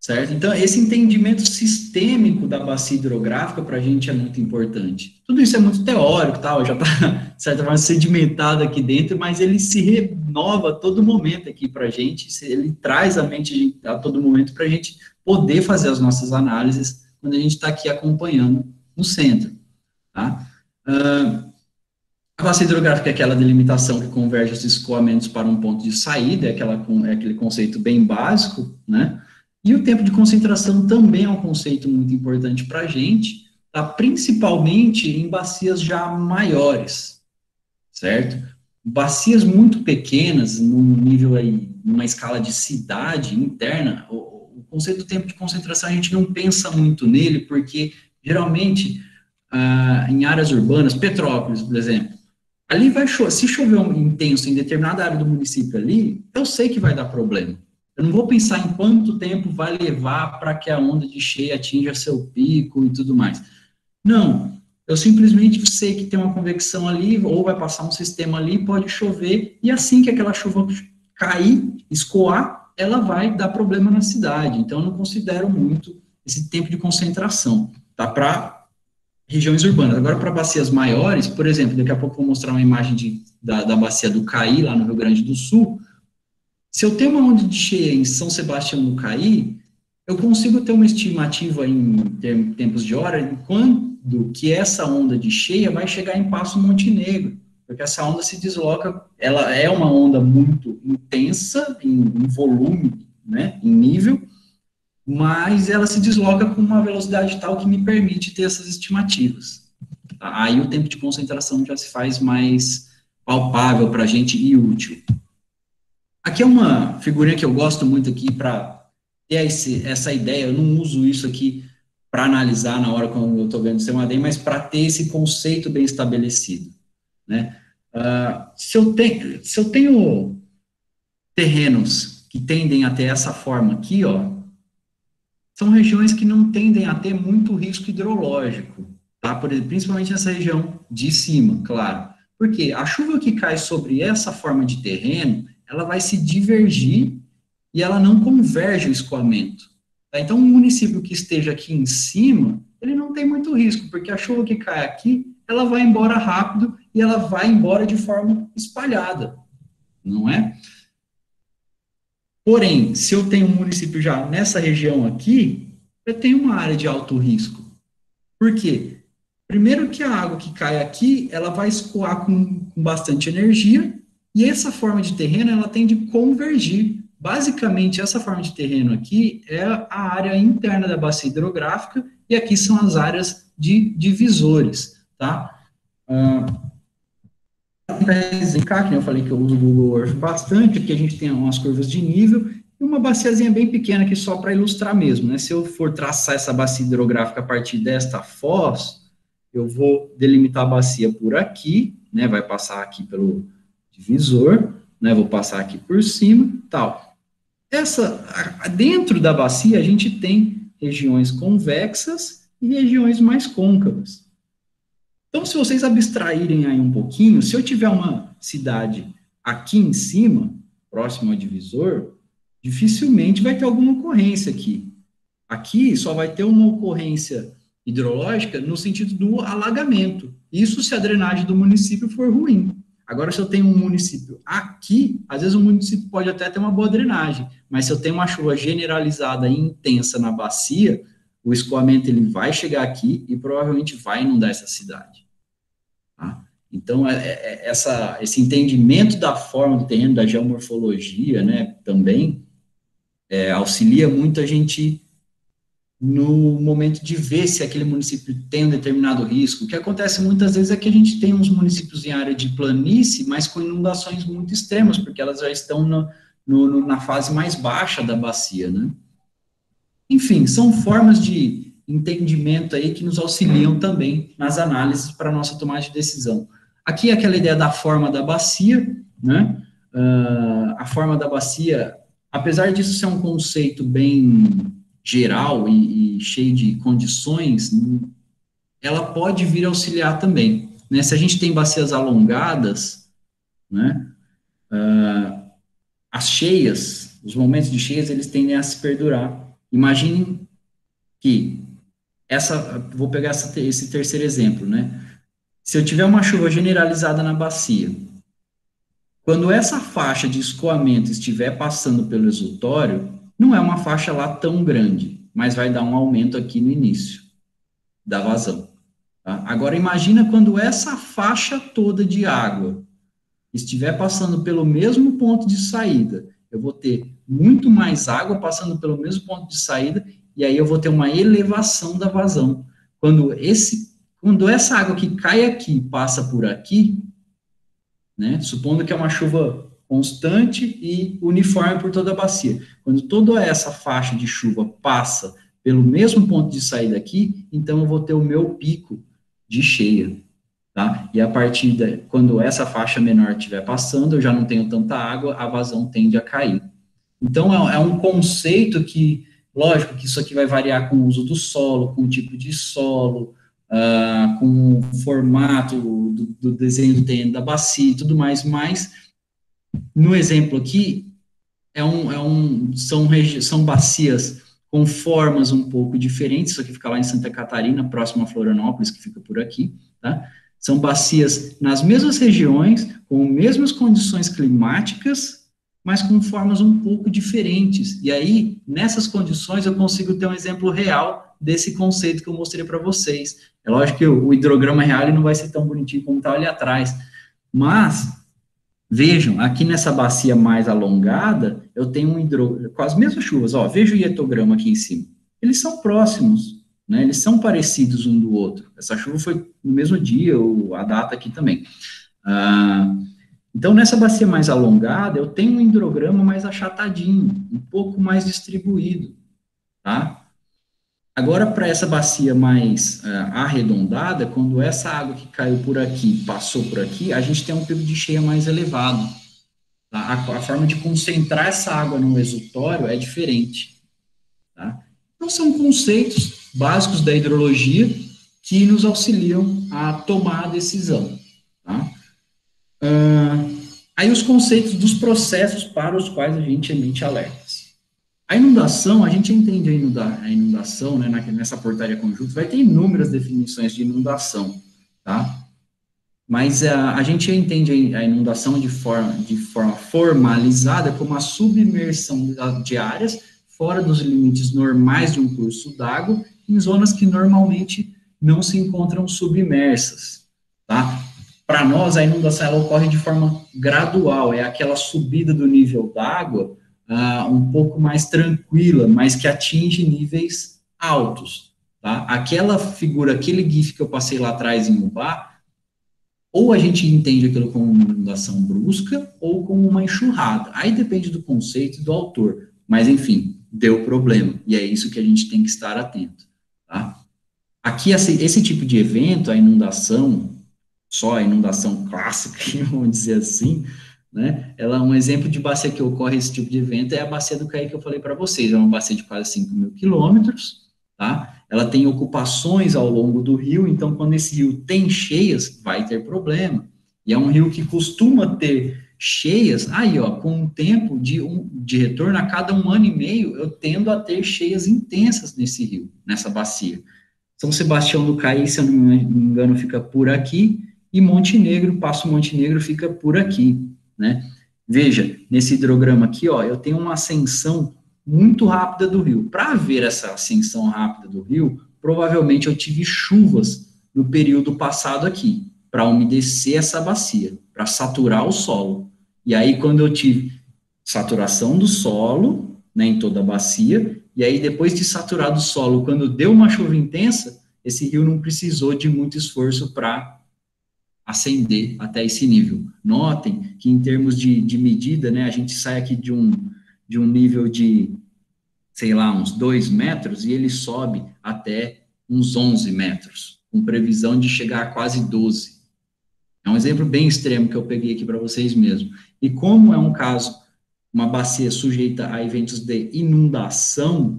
certo? Então, esse entendimento sistêmico da bacia hidrográfica para a gente é muito importante. Tudo isso é muito teórico, tal, já está, de certa forma, sedimentado aqui dentro, mas ele se renova a todo momento aqui para a gente, ele traz a mente a todo momento para a gente poder fazer as nossas análises quando a gente está aqui acompanhando no centro, tá? Uh, a bacia hidrográfica é aquela delimitação que converge os escoamentos para um ponto de saída, é, aquela, é aquele conceito bem básico, né? E o tempo de concentração também é um conceito muito importante para a gente, tá? Principalmente em bacias já maiores, certo? Bacias muito pequenas, num nível aí, numa escala de cidade interna, o, o conceito do tempo de concentração a gente não pensa muito nele, porque geralmente ah, em áreas urbanas, Petrópolis, por exemplo, ali vai chover, se chover um intenso em determinada área do município ali, eu sei que vai dar problema. Eu não vou pensar em quanto tempo vai levar para que a onda de cheia atinja seu pico e tudo mais. Não, eu simplesmente sei que tem uma convecção ali, ou vai passar um sistema ali, pode chover, e assim que aquela chuva cair, escoar, ela vai dar problema na cidade. Então, eu não considero muito esse tempo de concentração, tá? Para regiões urbanas. Agora, para bacias maiores, por exemplo, daqui a pouco eu vou mostrar uma imagem de, da, da bacia do Caí, lá no Rio Grande do Sul. Se eu tenho uma onda de cheia em São Sebastião do Caí, eu consigo ter uma estimativa em tempos de hora de quando que essa onda de cheia vai chegar em Passo Montenegro, porque essa onda se desloca, ela é uma onda muito intensa em, em volume, né, em nível, mas ela se desloca com uma velocidade tal que me permite ter essas estimativas. Aí o tempo de concentração já se faz mais palpável para a gente e útil. Aqui é uma figurinha que eu gosto muito aqui para ter esse, essa ideia, eu não uso isso aqui para analisar na hora quando eu estou vendo o C M A D, mas para ter esse conceito bem estabelecido, né? Uh, se, eu tenho, se eu tenho terrenos que tendem a ter essa forma aqui, ó, são regiões que não tendem a ter muito risco hidrológico, tá? Por, principalmente nessa região de cima, claro. Porque a chuva que cai sobre essa forma de terreno, ela vai se divergir e ela não converge o escoamento. Tá? Então, um município que esteja aqui em cima, ele não tem muito risco, porque a chuva que cai aqui, ela vai embora rápido e ela vai embora de forma espalhada, não é? Porém, se eu tenho um município já nessa região aqui, eu tenho uma área de alto risco. Por quê? Primeiro que a água que cai aqui, ela vai escoar com, com bastante energia, e essa forma de terreno, ela tende a convergir. Basicamente, essa forma de terreno aqui é a área interna da bacia hidrográfica, e aqui são as áreas de divisores, tá? Ah, para exemplificar, que eu falei que eu uso o Google Earth bastante, aqui a gente tem umas curvas de nível, e uma baciazinha bem pequena aqui só para ilustrar mesmo, né? Se eu for traçar essa bacia hidrográfica a partir desta foz, eu vou delimitar a bacia por aqui, né? Vai passar aqui pelo divisor, né? Vou passar aqui por cima, tal. Essa, dentro da bacia, a gente tem regiões convexas e regiões mais côncavas. Então, se vocês abstraírem aí um pouquinho, se eu tiver uma cidade aqui em cima, próximo ao divisor, dificilmente vai ter alguma ocorrência aqui. Aqui só vai ter uma ocorrência hidrológica no sentido do alagamento. Isso se a drenagem do município for ruim. Agora, se eu tenho um município aqui, às vezes o município pode até ter uma boa drenagem, mas se eu tenho uma chuva generalizada e intensa na bacia, o escoamento ele vai chegar aqui e provavelmente vai inundar essa cidade. Tá? Então, é, é, essa, esse entendimento da forma do terreno, da geomorfologia, né, também é, auxilia muito a gente no momento de ver se aquele município tem um determinado risco. O que acontece muitas vezes é que a gente tem uns municípios em área de planície, mas com inundações muito extremas, porque elas já estão no, no, na fase mais baixa da bacia, né? Enfim, são formas de entendimento aí que nos auxiliam também nas análises para a nossa tomada de decisão. Aqui é aquela ideia da forma da bacia, né? Uh, a forma da bacia, apesar disso ser um conceito bem geral e, e cheio de condições, ela pode vir auxiliar também, né? Se a gente tem bacias alongadas, né? Uh, as cheias, os momentos de cheias, eles tendem a se perdurar. imaginem que essa, vou pegar essa, esse terceiro exemplo, né? Se eu tiver uma chuva generalizada na bacia, quando essa faixa de escoamento estiver passando pelo exutório, não é uma faixa lá tão grande, mas vai dar um aumento aqui no início da vazão. Tá? Agora, imagina quando essa faixa toda de água estiver passando pelo mesmo ponto de saída, eu vou ter muito mais água passando pelo mesmo ponto de saída, e aí eu vou ter uma elevação da vazão. Quando, esse, quando essa água que cai aqui passa por aqui, né, supondo que é uma chuva constante e uniforme por toda a bacia, quando toda essa faixa de chuva passa pelo mesmo ponto de saída aqui, então eu vou ter o meu pico de cheia, tá? E a partir da, quando essa faixa menor estiver passando, eu já não tenho tanta água, a vazão tende a cair. Então, é, é um conceito que, lógico, que isso aqui vai variar com o uso do solo, com o tipo de solo, uh, com o formato do, do desenho do terreno da bacia e tudo mais, mas, no exemplo aqui, é um, é um, são, são bacias com formas um pouco diferentes, isso aqui fica lá em Santa Catarina, próximo a Florianópolis, que fica por aqui, tá? São bacias nas mesmas regiões, com mesmas condições climáticas, mas com formas um pouco diferentes. E aí, nessas condições, eu consigo ter um exemplo real desse conceito que eu mostrei para vocês. É lógico que o, o hidrograma real ele não vai ser tão bonitinho como está ali atrás, mas, vejam, aqui nessa bacia mais alongada, eu tenho um hidrograma, com as mesmas chuvas, ó, veja o hietograma aqui em cima. Eles são próximos, né, eles são parecidos um do outro. Essa chuva foi no mesmo dia, ou a data aqui também. Ah, então, nessa bacia mais alongada, eu tenho um hidrograma mais achatadinho, um pouco mais distribuído, tá? Agora, para essa bacia mais uh, arredondada, quando essa água que caiu por aqui, passou por aqui, a gente tem um pico de cheia mais elevado. Tá? A, a forma de concentrar essa água no exutório é diferente, tá? Então, são conceitos básicos da hidrologia que nos auxiliam a tomar a decisão, tá? Uh, aí os conceitos dos processos para os quais a gente emite alertas. A inundação, a gente entende a, inunda, a inundação, né, nessa portaria conjunta, vai ter inúmeras definições de inundação, tá? Mas uh, a gente entende a inundação de forma, de forma formalizada como a submersão de áreas fora dos limites normais de um curso d'água, em zonas que normalmente não se encontram submersas, tá? Para nós, a inundação ela ocorre de forma gradual, é aquela subida do nível d'água uh, um pouco mais tranquila, mas que atinge níveis altos, tá? Aquela figura, aquele GIF que eu passei lá atrás em Ubá, ou a gente entende aquilo como uma inundação brusca, ou como uma enxurrada. Aí depende do conceito e do autor, mas enfim, deu problema, e é isso que a gente tem que estar atento, tá? Aqui, esse, esse tipo de evento, a inundação, só a inundação clássica, vamos dizer assim, né, ela é um exemplo de bacia que ocorre esse tipo de evento, é a bacia do Caí que eu falei para vocês, é uma bacia de quase cinco mil quilômetros, tá, ela tem ocupações ao longo do rio, então quando esse rio tem cheias, vai ter problema, e é um rio que costuma ter cheias, aí ó, com um tempo de, um, de retorno, a cada um ano e meio, eu tendo a ter cheias intensas nesse rio, nessa bacia. São Sebastião do Caí, se eu não me engano, fica por aqui, e Montenegro, Passo Montenegro fica por aqui, né? Veja, nesse hidrograma aqui, ó, eu tenho uma ascensão muito rápida do rio. Para ver essa ascensão rápida do rio, provavelmente eu tive chuvas no período passado aqui, para umedecer essa bacia, para saturar o solo. E aí, quando eu tive saturação do solo, né, em toda a bacia, e aí, depois de saturado o solo, quando deu uma chuva intensa, esse rio não precisou de muito esforço para ascender até esse nível. Notem que, em termos de, de medida, né, a gente sai aqui de um, de um nível de, sei lá, uns dois metros, e ele sobe até uns onze metros, com previsão de chegar a quase doze. É um exemplo bem extremo que eu peguei aqui para vocês mesmo. E como é um caso, uma bacia sujeita a eventos de inundação,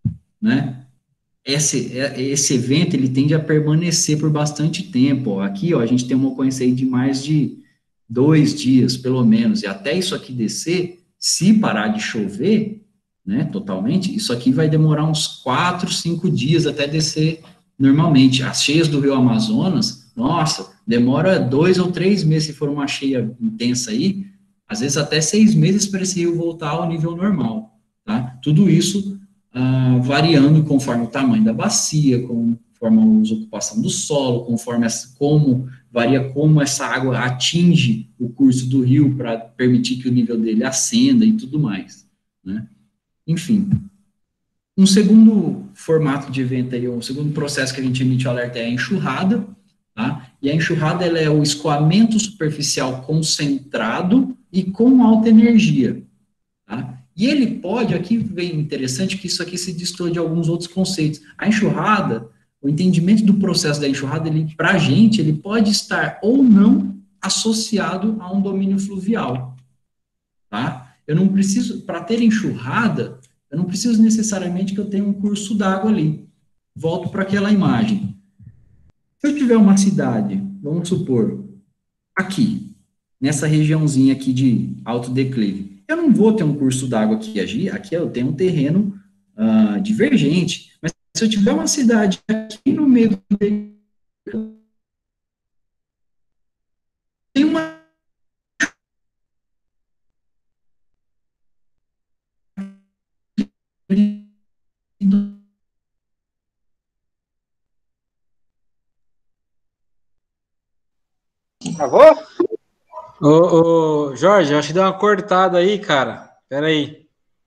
né, esse, esse evento, ele tende a permanecer por bastante tempo, ó. Aqui, ó, a gente tem uma ocorrência aí de mais de dois dias, pelo menos, e até isso aqui descer, se parar de chover, né, totalmente, isso aqui vai demorar uns quatro, cinco dias até descer normalmente. As cheias do Rio Amazonas, nossa, demora dois ou três meses, se for uma cheia intensa aí, às vezes até seis meses para esse rio voltar ao nível normal, tá? Tudo isso ah, variando conforme o tamanho da bacia, conforme a ocupação do solo, conforme essa, como, varia como essa água atinge o curso do rio para permitir que o nível dele ascenda e tudo mais, né? Enfim, um segundo formato de evento aí, um segundo processo que a gente emite o alerta é a enxurrada, tá? E a enxurrada, ela é o escoamento superficial concentrado e com alta energia, tá? E ele pode, aqui vem interessante que isso aqui se distorce de alguns outros conceitos. A enxurrada, o entendimento do processo da enxurrada, ele, para a gente, ele pode estar ou não associado a um domínio fluvial, tá? Eu não preciso, para ter enxurrada, eu não preciso necessariamente que eu tenha um curso d'água ali. Volto para aquela imagem. Se eu tiver uma cidade, vamos supor, aqui, nessa regiãozinha aqui de alto declive, eu não vou ter um curso d'água aqui, aqui eu tenho um terreno uh, divergente, mas se eu tiver uma cidade aqui no meio do declive, tem uma Travou? Ô, ô, Jorge, acho que deu uma cortada aí, cara. Pera aí.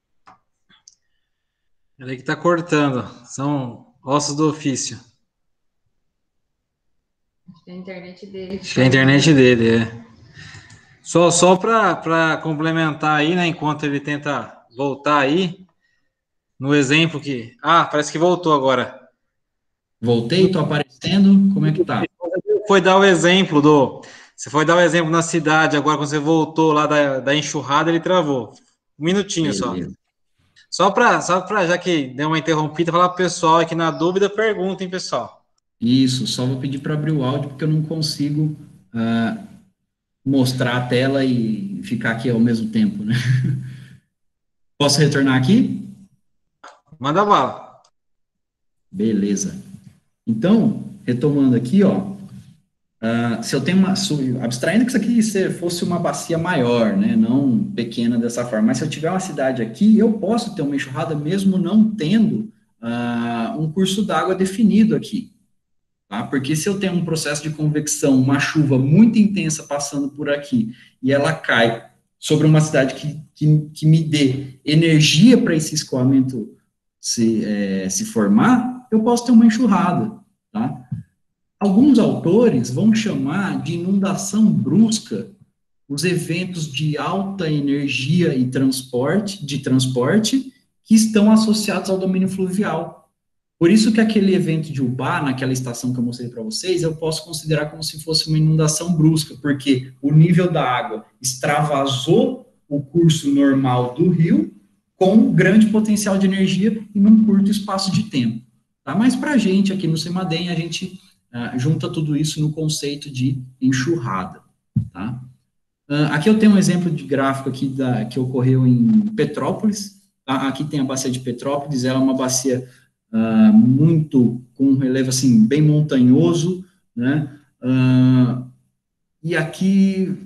Pera aí que tá cortando. São ossos do ofício. Acho que é a internet dele. Acho que é a internet dele, é. Só, só para complementar aí, né, enquanto ele tenta voltar aí, no exemplo que... Ah, parece que voltou agora. Voltei, tô aparecendo, como é que tá? Foi dar o exemplo do... Você foi dar o exemplo na cidade, agora quando você voltou lá da, da enxurrada, ele travou. Um minutinho Beleza. só. Só para, só para, já que deu uma interrompida, falar pro pessoal aqui na dúvida, perguntem, pessoal. Isso, só vou pedir para abrir o áudio, porque eu não consigo uh, mostrar a tela e ficar aqui ao mesmo tempo, né? Posso retornar aqui? Manda bala. Beleza. Então, retomando aqui, ó, uh, se eu tenho uma, abstraindo que isso aqui fosse uma bacia maior, né, não pequena dessa forma, mas se eu tiver uma cidade aqui, eu posso ter uma enxurrada mesmo não tendo uh, um curso d'água definido aqui. Tá? Porque se eu tenho um processo de convecção, uma chuva muito intensa passando por aqui, e ela cai sobre uma cidade que, que, que me dê energia para esse escoamento se, é, se formar, eu posso ter uma enxurrada. Tá? Alguns autores vão chamar de inundação brusca os eventos de alta energia e transporte, de transporte que estão associados ao domínio fluvial. Por isso que aquele evento de Ubá, naquela estação que eu mostrei para vocês, eu posso considerar como se fosse uma inundação brusca, porque o nível da água extravasou o curso normal do rio com grande potencial de energia em um curto espaço de tempo. Tá? Mas para a gente, aqui no CIMADEM, a gente uh, junta tudo isso no conceito de enxurrada. Tá? Uh, aqui eu tenho um exemplo de gráfico aqui da, que ocorreu em Petrópolis. Tá? Aqui tem a bacia de Petrópolis, ela é uma bacia Uh, muito, com um relevo, assim, bem montanhoso, né, uh, e aqui,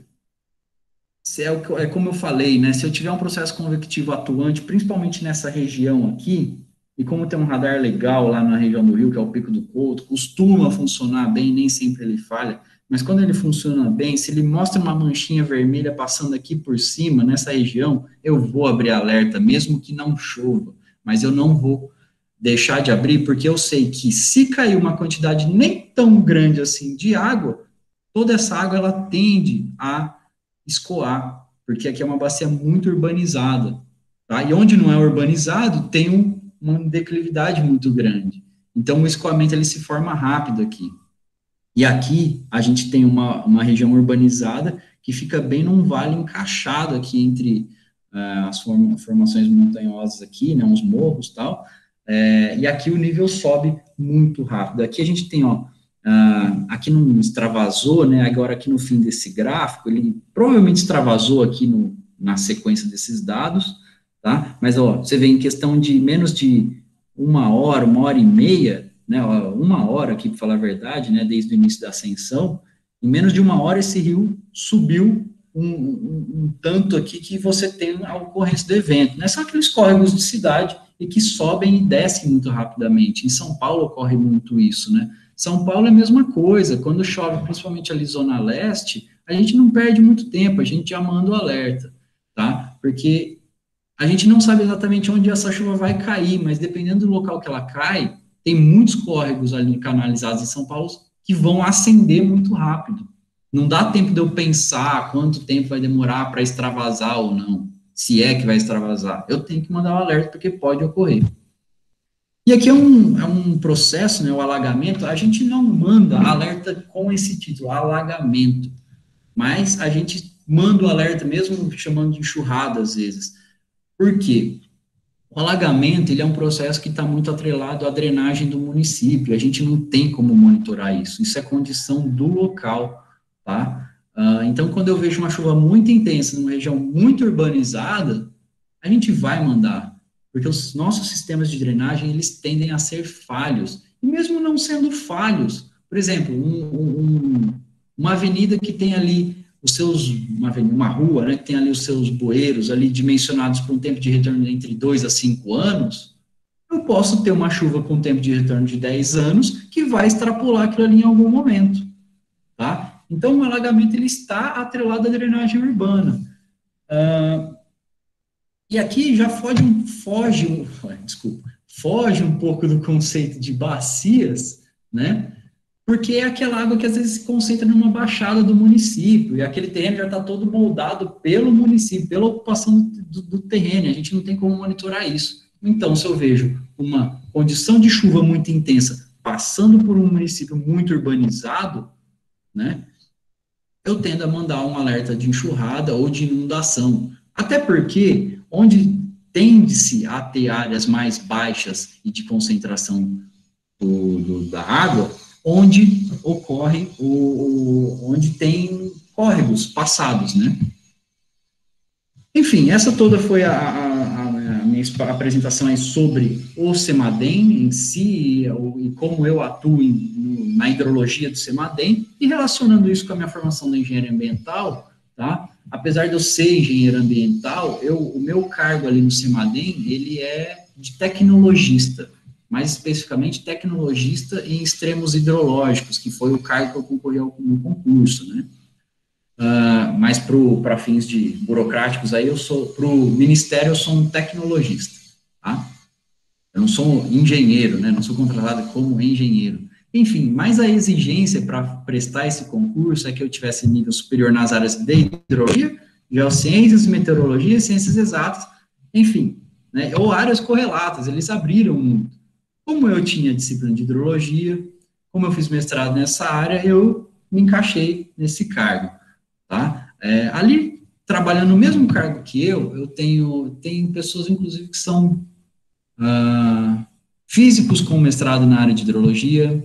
é, o, é como eu falei, né, se eu tiver um processo convectivo atuante, principalmente nessa região aqui, e como tem um radar legal lá na região do Rio, que é o Pico do Couto, costuma funcionar bem, nem sempre ele falha, mas quando ele funciona bem, se ele mostra uma manchinha vermelha passando aqui por cima, nessa região, eu vou abrir alerta, mesmo que não chova, mas eu não vou deixar de abrir, porque eu sei que se cair uma quantidade nem tão grande assim de água, toda essa água ela tende a escoar, porque aqui é uma bacia muito urbanizada, tá? E onde não é urbanizado, tem um, uma declividade muito grande. Então, o escoamento ele se forma rápido aqui. E aqui, a gente tem uma, uma região urbanizada que fica bem num vale encaixado aqui entre uh, as form formações montanhosas aqui, né, uns morros e tal. É, e aqui o nível sobe muito rápido. Aqui a gente tem, ó, uh, aqui não extravasou, né, agora aqui no fim desse gráfico, ele provavelmente extravasou aqui no, na sequência desses dados, tá? Mas, ó, você vê, em questão de menos de uma hora, uma hora e meia, né, ó, uma hora aqui, para falar a verdade, né, desde o início da ascensão, em menos de uma hora esse rio subiu um, um, um tanto aqui que você tem a ocorrência do evento, né? São aqueles córregos de cidade e que sobem e descem muito rapidamente. Em São Paulo ocorre muito isso, né? São Paulo é a mesma coisa, quando chove, principalmente ali zona leste, a gente não perde muito tempo, a gente já manda o alerta, tá? Porque a gente não sabe exatamente onde essa chuva vai cair, mas dependendo do local que ela cai, tem muitos córregos ali canalizados em São Paulo que vão ascender muito rápido. Não dá tempo de eu pensar quanto tempo vai demorar para extravasar ou não, se é que vai extravasar. Eu tenho que mandar o alerta porque pode ocorrer. E aqui é um, é um processo, né, o alagamento, a gente não manda alerta com esse título, alagamento, mas a gente manda o alerta mesmo chamando de enxurrada às vezes. Por quê? O alagamento, ele é um processo que está muito atrelado à drenagem do município, a gente não tem como monitorar isso, isso é condição do local, tá? Uh, então, quando eu vejo uma chuva muito intensa numa região muito urbanizada, a gente vai mandar, porque os nossos sistemas de drenagem, eles tendem a ser falhos, e mesmo não sendo falhos, por exemplo, um, um, uma avenida que tem ali os seus, uma, uma rua, né, que tem ali os seus bueiros ali dimensionados por um tempo de retorno entre dois a cinco anos, eu posso ter uma chuva com um tempo de retorno de dez anos que vai extrapolar aquilo ali em algum momento, tá? Então, o alagamento, ele está atrelado à drenagem urbana. Uh, e aqui já foge, um, foge, um, desculpa, foge um pouco do conceito de bacias, né? Porque é aquela água que às vezes se concentra numa baixada do município, e aquele terreno já está todo moldado pelo município, pela ocupação do, do terreno, a gente não tem como monitorar isso. Então, se eu vejo uma condição de chuva muito intensa passando por um município muito urbanizado, né, eu tendo a mandar um alerta de enxurrada ou de inundação. Até porque, onde tende-se a ter áreas mais baixas e de concentração do, do, da água, onde ocorre, o, o, onde tem córregos passados, né? Enfim, essa toda foi a, a, a minha apresentação aí sobre o CEMADEM em si, e, e como eu atuo em, na hidrologia do CEMADEM, e relacionando isso com a minha formação da engenharia ambiental, tá? Apesar de eu ser engenheiro ambiental, eu, o meu cargo ali no CEMADEM, ele é de tecnologista, mais especificamente tecnologista em extremos hidrológicos, que foi o cargo que eu concorri ao, no concurso, né? Uh, mas para fins de burocráticos, aí eu sou, para o Ministério, eu sou um tecnologista, tá? Eu não sou engenheiro, né? Não sou contratado como engenheiro. Enfim, mas a exigência para prestar esse concurso é que eu tivesse nível superior nas áreas de hidrologia, geociências, meteorologia, ciências exatas, enfim, né? Ou áreas correlatas, eles abriram muito. Como eu tinha disciplina de hidrologia, como eu fiz mestrado nessa área, eu me encaixei nesse cargo, tá? É, ali, trabalhando no mesmo cargo que eu, eu tenho, tenho pessoas, inclusive, que são ah, físicos com mestrado na área de hidrologia,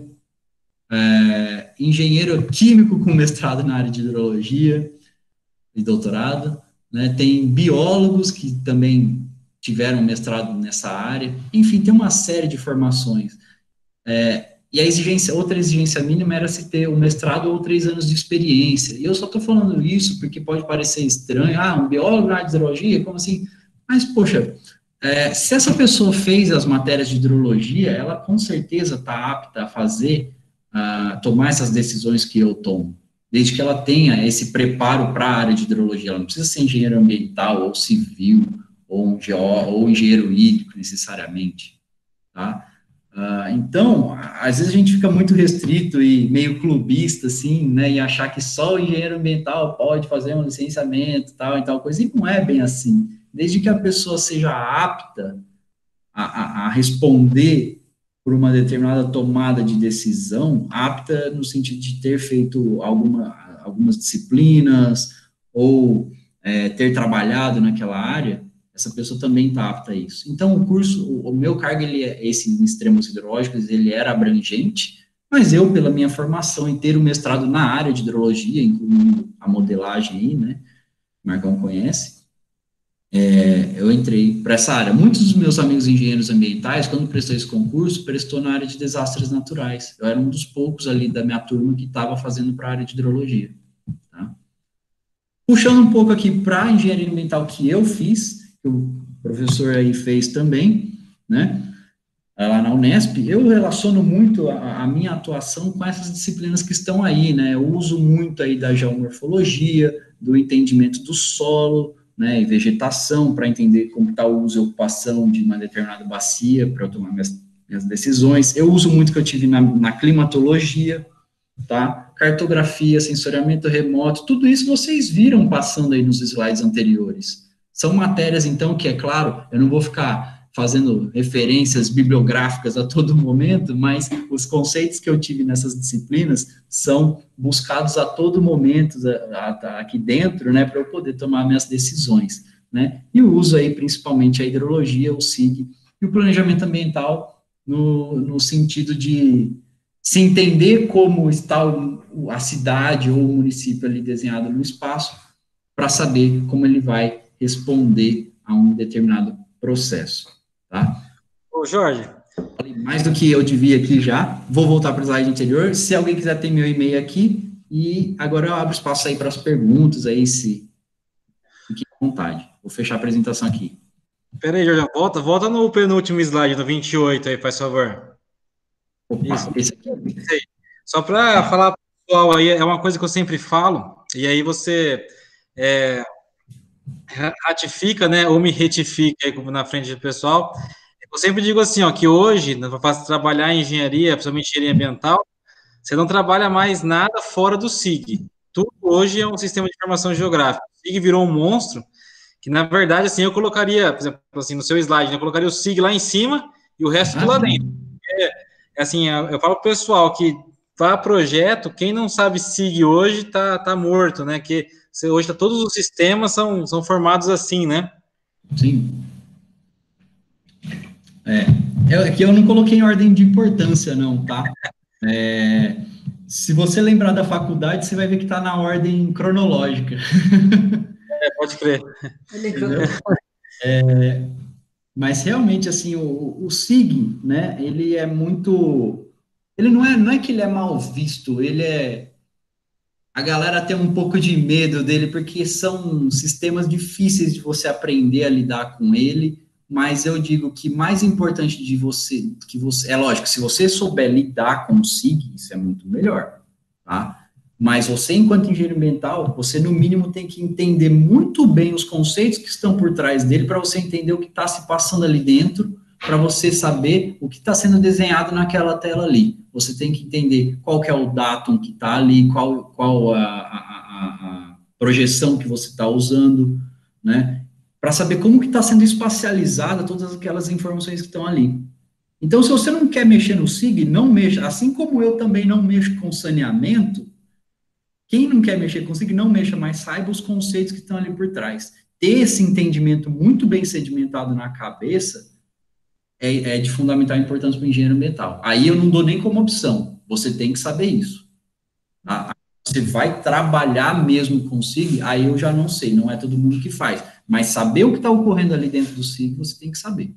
é, engenheiro químico com mestrado na área de hidrologia e doutorado, né? Tem biólogos que também tiveram mestrado nessa área, enfim, tem uma série de formações. É, e a exigência, outra exigência mínima era se ter um mestrado ou três anos de experiência. E eu só estou falando isso porque pode parecer estranho, ah, um biólogo na área de hidrologia, como assim? Mas, poxa, é, se essa pessoa fez as matérias de hidrologia, ela com certeza está apta a fazer, a tomar essas decisões que eu tomo, desde que ela tenha esse preparo para a área de hidrologia. Ela não precisa ser engenheiro ambiental ou civil, ou um geó, ou engenheiro hídrico, necessariamente, tá? Uh, então, às vezes a gente fica muito restrito e meio clubista, assim, né, e achar que só o engenheiro ambiental pode fazer um licenciamento, tal, e tal coisa, e não é bem assim. Desde que a pessoa seja apta a, a, a responder por uma determinada tomada de decisão, apta no sentido de ter feito alguma, algumas disciplinas, ou é, ter trabalhado naquela área, essa pessoa também está apta a isso. Então, o curso, o, o meu cargo, ele é, esse em extremos hidrológicos, ele era abrangente, mas eu, pela minha formação e ter o mestrado na área de hidrologia, incluindo a modelagem aí, né, o Marcão conhece, é, eu entrei para essa área. Muitos dos meus amigos engenheiros ambientais, quando prestou esse concurso, prestou na área de desastres naturais. Eu era um dos poucos ali da minha turma que estava fazendo para a área de hidrologia. Tá? Puxando um pouco aqui para a engenharia ambiental que eu fiz, que o professor aí fez também, né, lá na Unesp, eu relaciono muito a, a minha atuação com essas disciplinas que estão aí, né, eu uso muito aí da geomorfologia, do entendimento do solo, né, e vegetação, para entender como está o uso e ocupação de uma determinada bacia, para eu tomar minhas, minhas decisões. Eu uso muito o que eu tive na, na climatologia, tá? Cartografia, sensoriamento remoto, tudo isso vocês viram passando aí nos slides anteriores. São matérias, então, que, é claro, eu não vou ficar fazendo referências bibliográficas a todo momento, mas os conceitos que eu tive nessas disciplinas são buscados a todo momento a, a, aqui dentro, né, para eu poder tomar minhas decisões, né? E o uso aí, principalmente, a hidrologia, o S I G, e o planejamento ambiental no, no sentido de se entender como está o, a cidade ou o município ali desenhado no espaço, para saber como ele vai responder a um determinado processo, tá? Ô, Jorge. Falei mais do que eu devia aqui já, vou voltar para o slide anterior, se alguém quiser ter meu e-mail aqui, e agora eu abro espaço aí para as perguntas, aí se fique à vontade. Vou fechar a apresentação aqui. Pera aí, Jorge, volta, volta no penúltimo slide, no vinte e oito aí, faz favor. Opa, Isso. esse aqui. Isso aí. Só para falar para o pessoal aí, é uma coisa que eu sempre falo, e aí você é, ratifica, né, ou me retifica aí na frente do pessoal. Eu sempre digo assim, ó, que hoje, para trabalhar em engenharia, principalmente engenharia ambiental, você não trabalha mais nada fora do S I G. Tudo hoje é um sistema de informação geográfica. O S I G virou um monstro, que na verdade, assim, eu colocaria, por exemplo, assim, no seu slide, né, eu colocaria o S I G lá em cima e o resto tudo lá dentro. É, assim, eu falo pro pessoal que para projeto, quem não sabe S I G hoje tá, tá morto, né? Que hoje tá, todos os sistemas são, são formados assim, né? Sim. É, é que eu não coloquei em ordem de importância, não, tá? É, se você lembrar da faculdade, você vai ver que está na ordem cronológica. É, pode crer. É, mas realmente, assim, o, o S I G, né, ele é muito... Ele não é, não é que ele é mal visto, ele é... A galera tem um pouco de medo dele, porque são sistemas difíceis de você aprender a lidar com ele, mas eu digo que mais importante de você, que você, é lógico, se você souber lidar com o S I G, isso é muito melhor, tá? Mas você, enquanto engenheiro ambiental, você no mínimo tem que entender muito bem os conceitos que estão por trás dele, para você entender o que está se passando ali dentro, para você saber o que está sendo desenhado naquela tela ali. Você tem que entender qual que é o datum que está ali, qual, qual a, a, a, a projeção que você está usando, né? Para saber como que está sendo espacializada todas aquelas informações que estão ali. Então, se você não quer mexer no S I G, não mexa. Assim como eu também não mexo com saneamento, quem não quer mexer com S I G, não mexa, mas saiba os conceitos que estão ali por trás. Ter esse entendimento muito bem sedimentado na cabeça é, é de fundamental importância para o engenheiro ambiental. Aí eu não dou nem como opção, você tem que saber isso. Tá? Você vai trabalhar mesmo com S I G, aí eu já não sei, não é todo mundo que faz. Mas saber o que está ocorrendo ali dentro do S I G, você tem que saber.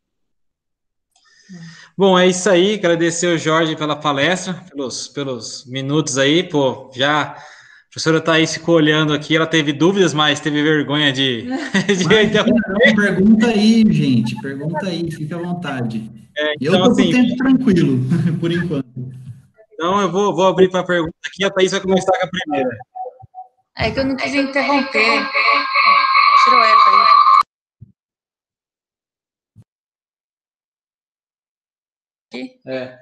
Bom, é isso aí, agradecer o Jorge pela palestra, pelos, pelos minutos aí, pô, já a professora Thaís ficou olhando aqui, ela teve dúvidas, mas teve vergonha de... de mas, não, pergunta aí, gente, pergunta aí, fica à vontade. É, então, eu tô assim, com o tempo tranquilo, por enquanto. Então, eu vou, vou abrir para a pergunta aqui, a Thaís vai começar com a primeira. É que eu não quis interromper. Tirou essa aí. É.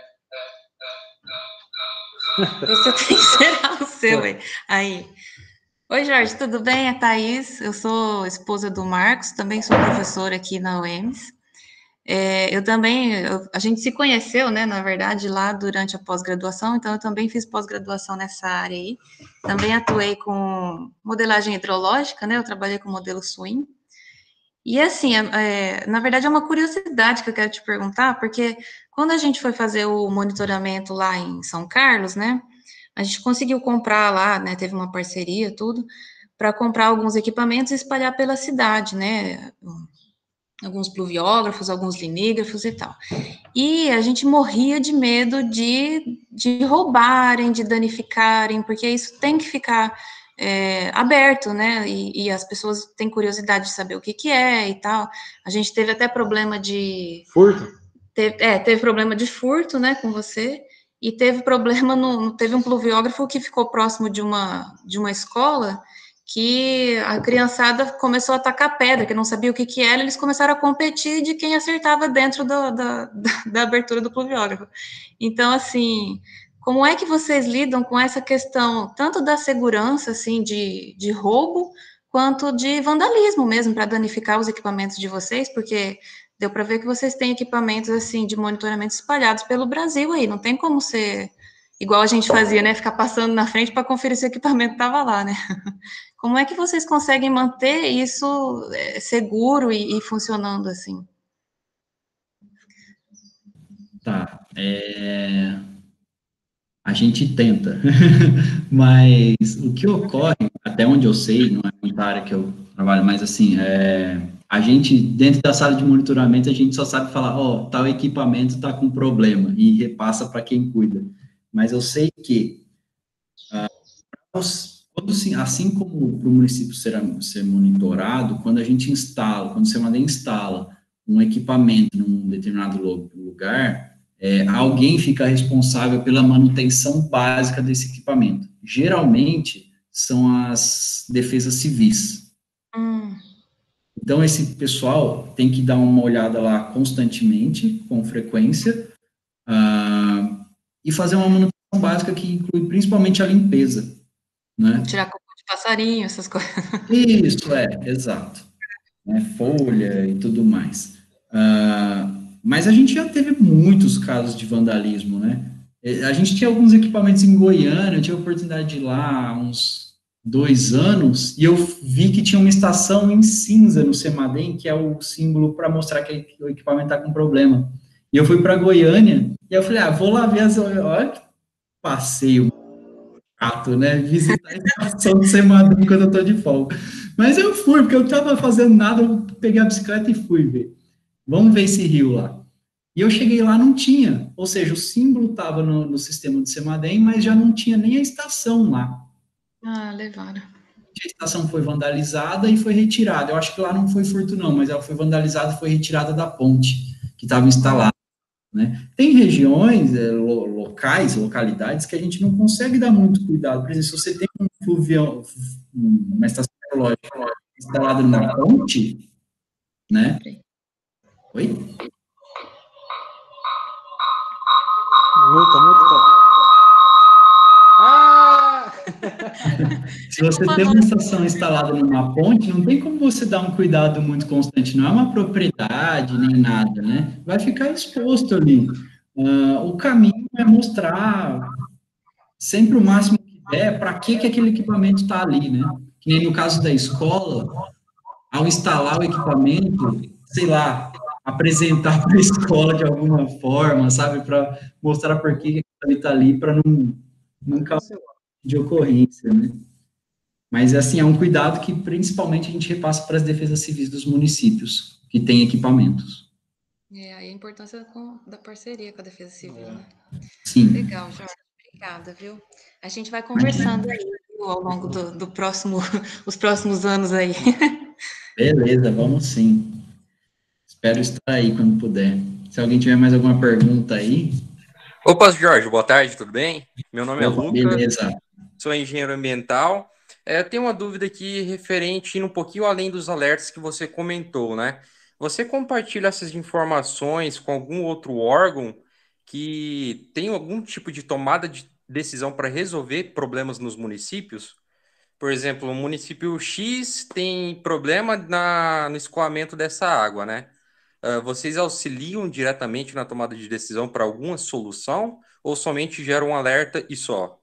Você tem que zerar o seu aí. aí. Oi, Jorge, tudo bem? É Thaís, eu sou esposa do Marcos, também sou professora aqui na U E M S. É, eu também, eu, a gente se conheceu, né, na verdade, lá durante a pós-graduação, então eu também fiz pós-graduação nessa área aí. Também atuei com modelagem hidrológica, né, eu trabalhei com modelo Swim. E assim, é, na verdade é uma curiosidade que eu quero te perguntar, porque quando a gente foi fazer o monitoramento lá em São Carlos, né, a gente conseguiu comprar lá, né, teve uma parceria, tudo, para comprar alguns equipamentos e espalhar pela cidade, né? Alguns pluviógrafos, alguns linígrafos e tal. E a gente morria de medo de, de roubarem, de danificarem, porque isso tem que ficar é, aberto, né? E, e as pessoas têm curiosidade de saber o que, que é e tal. A gente teve até problema de... Furto? Teve, é, teve problema de furto, né, com você, e teve problema no... Teve um pluviógrafo que ficou próximo de uma, de uma escola que a criançada começou a atacar pedra, que não sabia o que que era, eles começaram a competir de quem acertava dentro do, da, da, da abertura do pluviógrafo. Então, assim, como é que vocês lidam com essa questão, tanto da segurança, assim, de, de roubo, quanto de vandalismo mesmo, para danificar os equipamentos de vocês, porque deu para ver que vocês têm equipamentos, assim, de monitoramento espalhados pelo Brasil aí, não tem como ser igual a gente fazia, né, ficar passando na frente para conferir se o equipamento estava lá, né? Como é que vocês conseguem manter isso seguro e, e funcionando assim? Tá, é... a gente tenta, mas o que ocorre, até onde eu sei, não é muita área que eu trabalho, mas assim, é... a gente, dentro da sala de monitoramento, a gente só sabe falar, ó, oh, tal equipamento está com problema, e repassa para quem cuida. Mas eu sei que, ah, quando, assim como para o município ser, ser monitorado, quando a gente instala, quando você manda instala um equipamento num determinado lugar, é, alguém fica responsável pela manutenção básica desse equipamento. Geralmente, são as defesas civis. Hum. Então, esse pessoal tem que dar uma olhada lá constantemente, com frequência, uh, e fazer uma manutenção básica que inclui principalmente a limpeza, né? Tirar cocô de passarinho, essas coisas. Isso, é, exato. Né, folha e tudo mais. Uh, mas a gente já teve muitos casos de vandalismo, né? A gente tinha alguns equipamentos em Goiânia, eu tive a oportunidade de ir lá há uns dois anos, e eu vi que tinha uma estação em cinza no CEMADEM, que é o símbolo para mostrar que o equipamento está com problema. E eu fui para Goiânia, e eu falei, ah, vou lá ver as... Olha que passeio chato, né? Visitar a estação do CEMADEM quando eu estou de folga. Mas eu fui, porque eu não estava fazendo nada, eu peguei a bicicleta e fui ver. Vamos ver esse rio lá. E eu cheguei lá, não tinha. Ou seja, o símbolo estava no, no sistema do CEMADEM, mas já não tinha nem a estação lá. Ah, levaram. A estação foi vandalizada e foi retirada. Eu acho que lá não foi furto, não, mas ela foi vandalizada e foi retirada da ponte que estava instalada. Né? Tem regiões, é, lo, locais, localidades, que a gente não consegue dar muito cuidado. Por exemplo, se você tem um fluvião, uma estação meteorológica instalada numa ponte, né? Oi? Multa, multa. Ah! Se você tem uma estação instalada numa ponte, não tem como você dar um cuidado muito constante, não é uma propriedade nem nada, né? Vai ficar exposto ali. Uh, o caminho é mostrar sempre o máximo que der para que, que aquele equipamento está ali, né? Que nem no caso da escola, ao instalar o equipamento, sei lá, apresentar para a escola de alguma forma, sabe? Para mostrar por que ele está ali, para não, não causar de ocorrência, né? Mas, assim, é um cuidado que, principalmente, a gente repassa para as defesas civis dos municípios, que têm equipamentos. É, aí a importância com, da parceria com a Defesa Civil, né? Sim. Legal, Jorge. Obrigada, viu? A gente vai conversando aí viu, ao longo do, do próximo, os próximos anos aí. Beleza, vamos sim. Espero estar aí quando puder. Se alguém tiver mais alguma pergunta aí... Opa, Jorge, boa tarde, tudo bem? Meu nome Opa, é Lucas, beleza. Sou engenheiro ambiental. É, tenho uma dúvida aqui referente, indo um pouquinho além dos alertas que você comentou, né? Você compartilha essas informações com algum outro órgão que tem algum tipo de tomada de decisão para resolver problemas nos municípios? Por exemplo, o município X tem problema na, no escoamento dessa água, né? Uh, vocês auxiliam diretamente na tomada de decisão para alguma solução ou somente geram um alerta e só?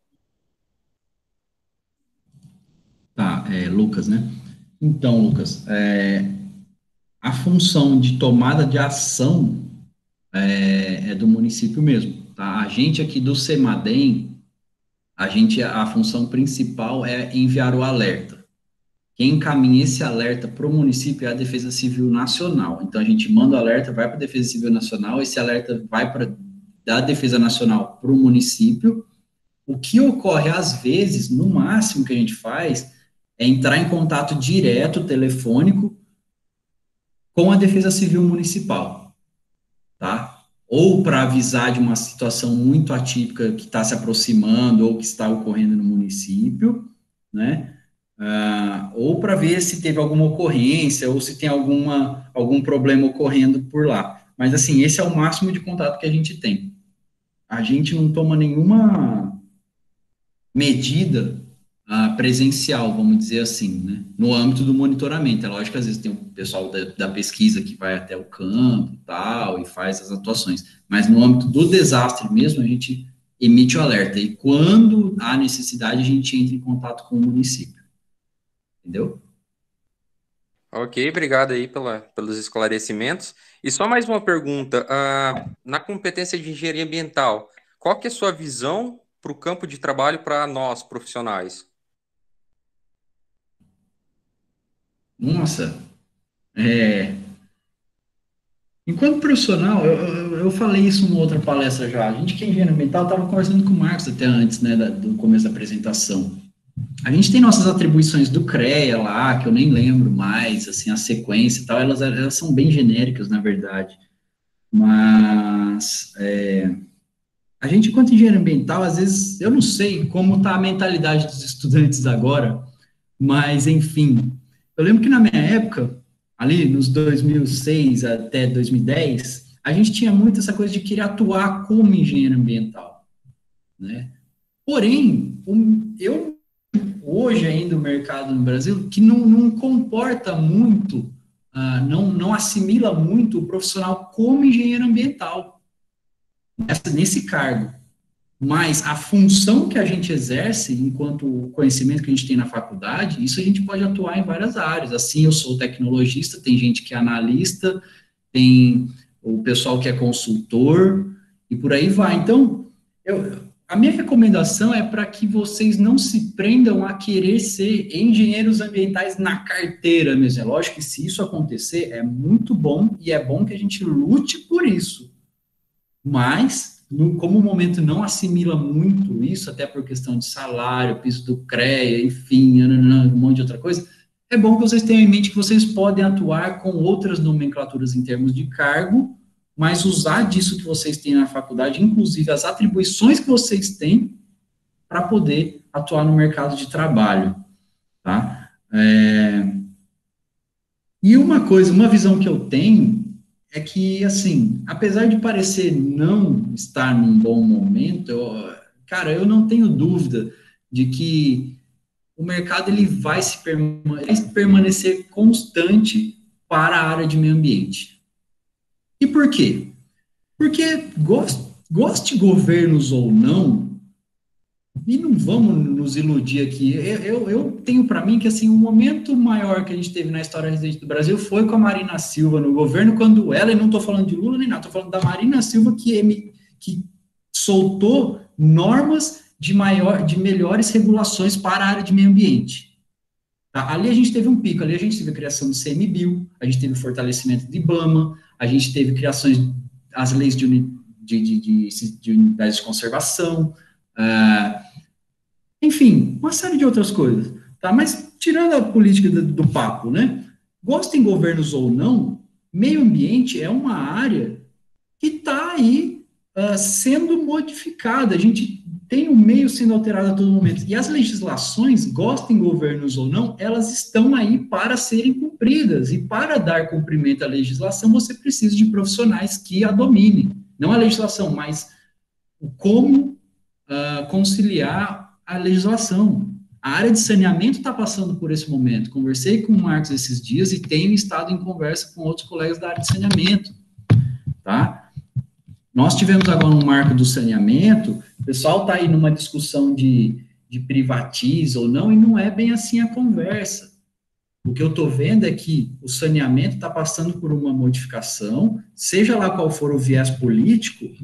Tá, é, Lucas, né? Então, Lucas, é, a função de tomada de ação é, é do município mesmo, tá? A gente aqui do CEMADEM, a gente, a função principal é enviar o alerta, quem encaminha esse alerta para o município é a Defesa Civil Nacional. Então, a gente manda o alerta, vai para a Defesa Civil Nacional, esse alerta vai para da Defesa Nacional para o município. O que ocorre, às vezes, no máximo que a gente faz, é entrar em contato direto, telefônico, com a Defesa Civil Municipal, tá? Ou para avisar de uma situação muito atípica que está se aproximando ou que está ocorrendo no município, né? Uh, ou para ver se teve alguma ocorrência ou se tem alguma, algum problema ocorrendo por lá. Mas, assim, esse é o máximo de contato que a gente tem. A gente não toma nenhuma medida uh, presencial, vamos dizer assim, né? No âmbito do monitoramento. É lógico que às vezes tem o pessoal da, da pesquisa que vai até o campo e tal, e faz as atuações. Mas no âmbito do desastre mesmo, a gente emite o alerta. E quando há necessidade, a gente entra em contato com o município. Entendeu? Ok, obrigado aí pela, pelos esclarecimentos. E só mais uma pergunta, uh, na competência de engenharia ambiental, qual que é a sua visão para o campo de trabalho para nós, profissionais? Nossa, é... enquanto profissional, eu, eu, eu falei isso numa outra palestra já, a gente que é engenheiro ambiental estava conversando com o Marcos até antes, né, da, do começo da apresentação. A gente tem nossas atribuições do CREA lá, que eu nem lembro mais, assim, a sequência e tal, elas, elas são bem genéricas, na verdade. Mas, é, a gente, enquanto engenheiro ambiental, às vezes, eu não sei como está a mentalidade dos estudantes agora, mas, enfim, eu lembro que na minha época, ali nos dois mil e seis até dois mil e dez, a gente tinha muito essa coisa de querer atuar como engenheiro ambiental, né? Porém, um, eu hoje ainda o mercado no Brasil, que não, não comporta muito, uh, não, não assimila muito o profissional como engenheiro ambiental, nessa, nesse cargo. Mas a função que a gente exerce, enquanto o conhecimento que a gente tem na faculdade, isso a gente pode atuar em várias áreas. Assim, eu sou tecnologista, tem gente que é analista, tem o pessoal que é consultor, e por aí vai. Então, eu... a minha recomendação é para que vocês não se prendam a querer ser engenheiros ambientais na carteira mesmo. É lógico que se isso acontecer, é muito bom e é bom que a gente lute por isso. Mas, no, como o momento não assimila muito isso, até por questão de salário, piso do CREA, enfim, um monte de outra coisa, é bom que vocês tenham em mente que vocês podem atuar com outras nomenclaturas em termos de cargo, mas usar disso que vocês têm na faculdade, inclusive as atribuições que vocês têm, para poder atuar no mercado de trabalho, tá? É... E uma coisa, uma visão que eu tenho, é que, assim, apesar de parecer não estar num bom momento, eu, cara, eu não tenho dúvida de que o mercado ele vai se perma- vai permanecer constante para a área de meio ambiente. E por quê? Porque, goste, goste governos ou não, e não vamos nos iludir aqui, eu, eu, eu tenho para mim que, assim, o momento maior que a gente teve na história recente do Brasil foi com a Marina Silva no governo, quando ela, e não estou falando de Lula nem nada, estou falando da Marina Silva, que, que soltou normas de, maior, de melhores regulações para a área de meio ambiente. Tá? Ali a gente teve um pico, ali a gente teve a criação do C M B I U, a gente teve o fortalecimento do IBAMA, a gente teve criações, as leis de, uni, de, de, de, de unidades de conservação, uh, enfim, uma série de outras coisas, tá? Mas, tirando a política do, do papo, né, gostem governos ou não, meio ambiente é uma área que está aí uh, sendo modificada, a gente tem o meio sendo alterado a todo momento, e as legislações, gostem governos ou não, elas estão aí para serem cumpridas, e para dar cumprimento à legislação, você precisa de profissionais que a dominem, não a legislação, mas como uh, conciliar a legislação. A área de saneamento está passando por esse momento, conversei com o Marcos esses dias, e tenho estado em conversa com outros colegas da área de saneamento, tá? Nós tivemos agora um marco do saneamento, o pessoal está aí numa discussão de, de privatiza ou não, e não é bem assim a conversa. O que eu estou vendo é que o saneamento está passando por uma modificação, seja lá qual for o viés político,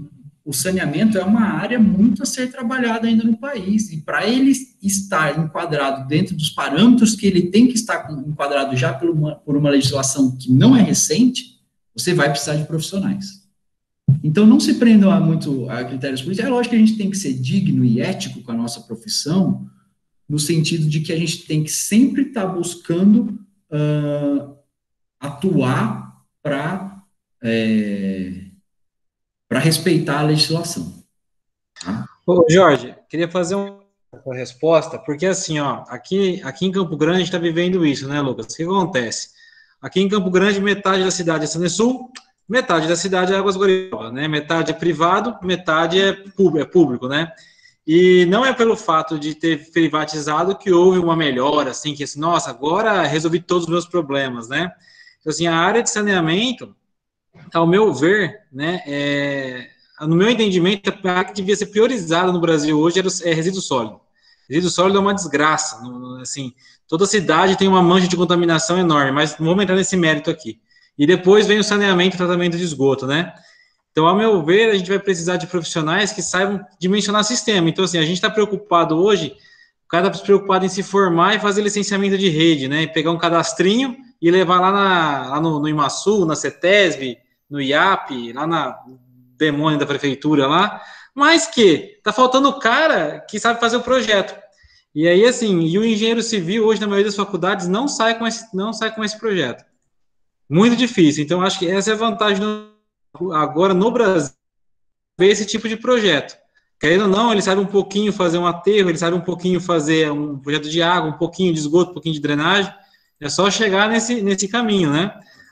o saneamento é uma área muito a ser trabalhada ainda no país, e para ele estar enquadrado dentro dos parâmetros que ele tem que estar enquadrado já por uma, por uma legislação que não é recente, você vai precisar de profissionais. Então, não se prendam a muito a critérios políticos. É lógico que a gente tem que ser digno e ético com a nossa profissão, no sentido de que a gente tem que sempre estar buscando uh, atuar para é, para respeitar a legislação. Tá? Ô, Jorge, queria fazer uma resposta, porque assim, ó, aqui, aqui em Campo Grande a gente está vivendo isso, né, Lucas? O que acontece? Aqui em Campo Grande, metade da cidade é Sanesul, metade da cidade é Águas Guaribas, né? Metade é privado, metade é público, né? E não é pelo fato de ter privatizado que houve uma melhora, assim, que assim, nossa, agora resolvi todos os meus problemas, né? Então, assim, a área de saneamento, ao meu ver, né, é, no meu entendimento, a área que devia ser priorizada no Brasil hoje é resíduo sólido. Resíduo sólido é uma desgraça, assim, toda cidade tem uma mancha de contaminação enorme, mas não vamos entrar nesse mérito aqui. E depois vem o saneamento e tratamento de esgoto, né? Então, ao meu ver, a gente vai precisar de profissionais que saibam dimensionar sistema. Então, assim, a gente está preocupado hoje, o cara está preocupado em se formar e fazer licenciamento de rede, né? E pegar um cadastrinho e levar lá, na, lá no, no IMASU, na CETESB, no I A P, lá na demônio da prefeitura lá, mas que tá faltando o cara que sabe fazer o projeto. E aí, assim, e o engenheiro civil, hoje, na maioria das faculdades, não sai com esse, não sai com esse projeto. Muito difícil. Então, acho que essa é a vantagem do, agora no Brasil, ver esse tipo de projeto. Querendo ou não, ele sabe um pouquinho fazer um aterro, ele sabe um pouquinho fazer um projeto de água, um pouquinho de esgoto, um pouquinho de drenagem. É só chegar nesse, nesse caminho, né?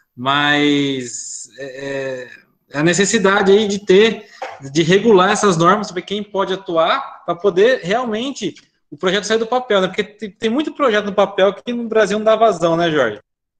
Mas é, é a necessidade aí de ter, de regular essas normas, saber quem pode atuar para poder realmente o projeto sair do papel, né? Porque tem, tem muito projeto no papel que no Brasil não dá vazão, né, Jorge?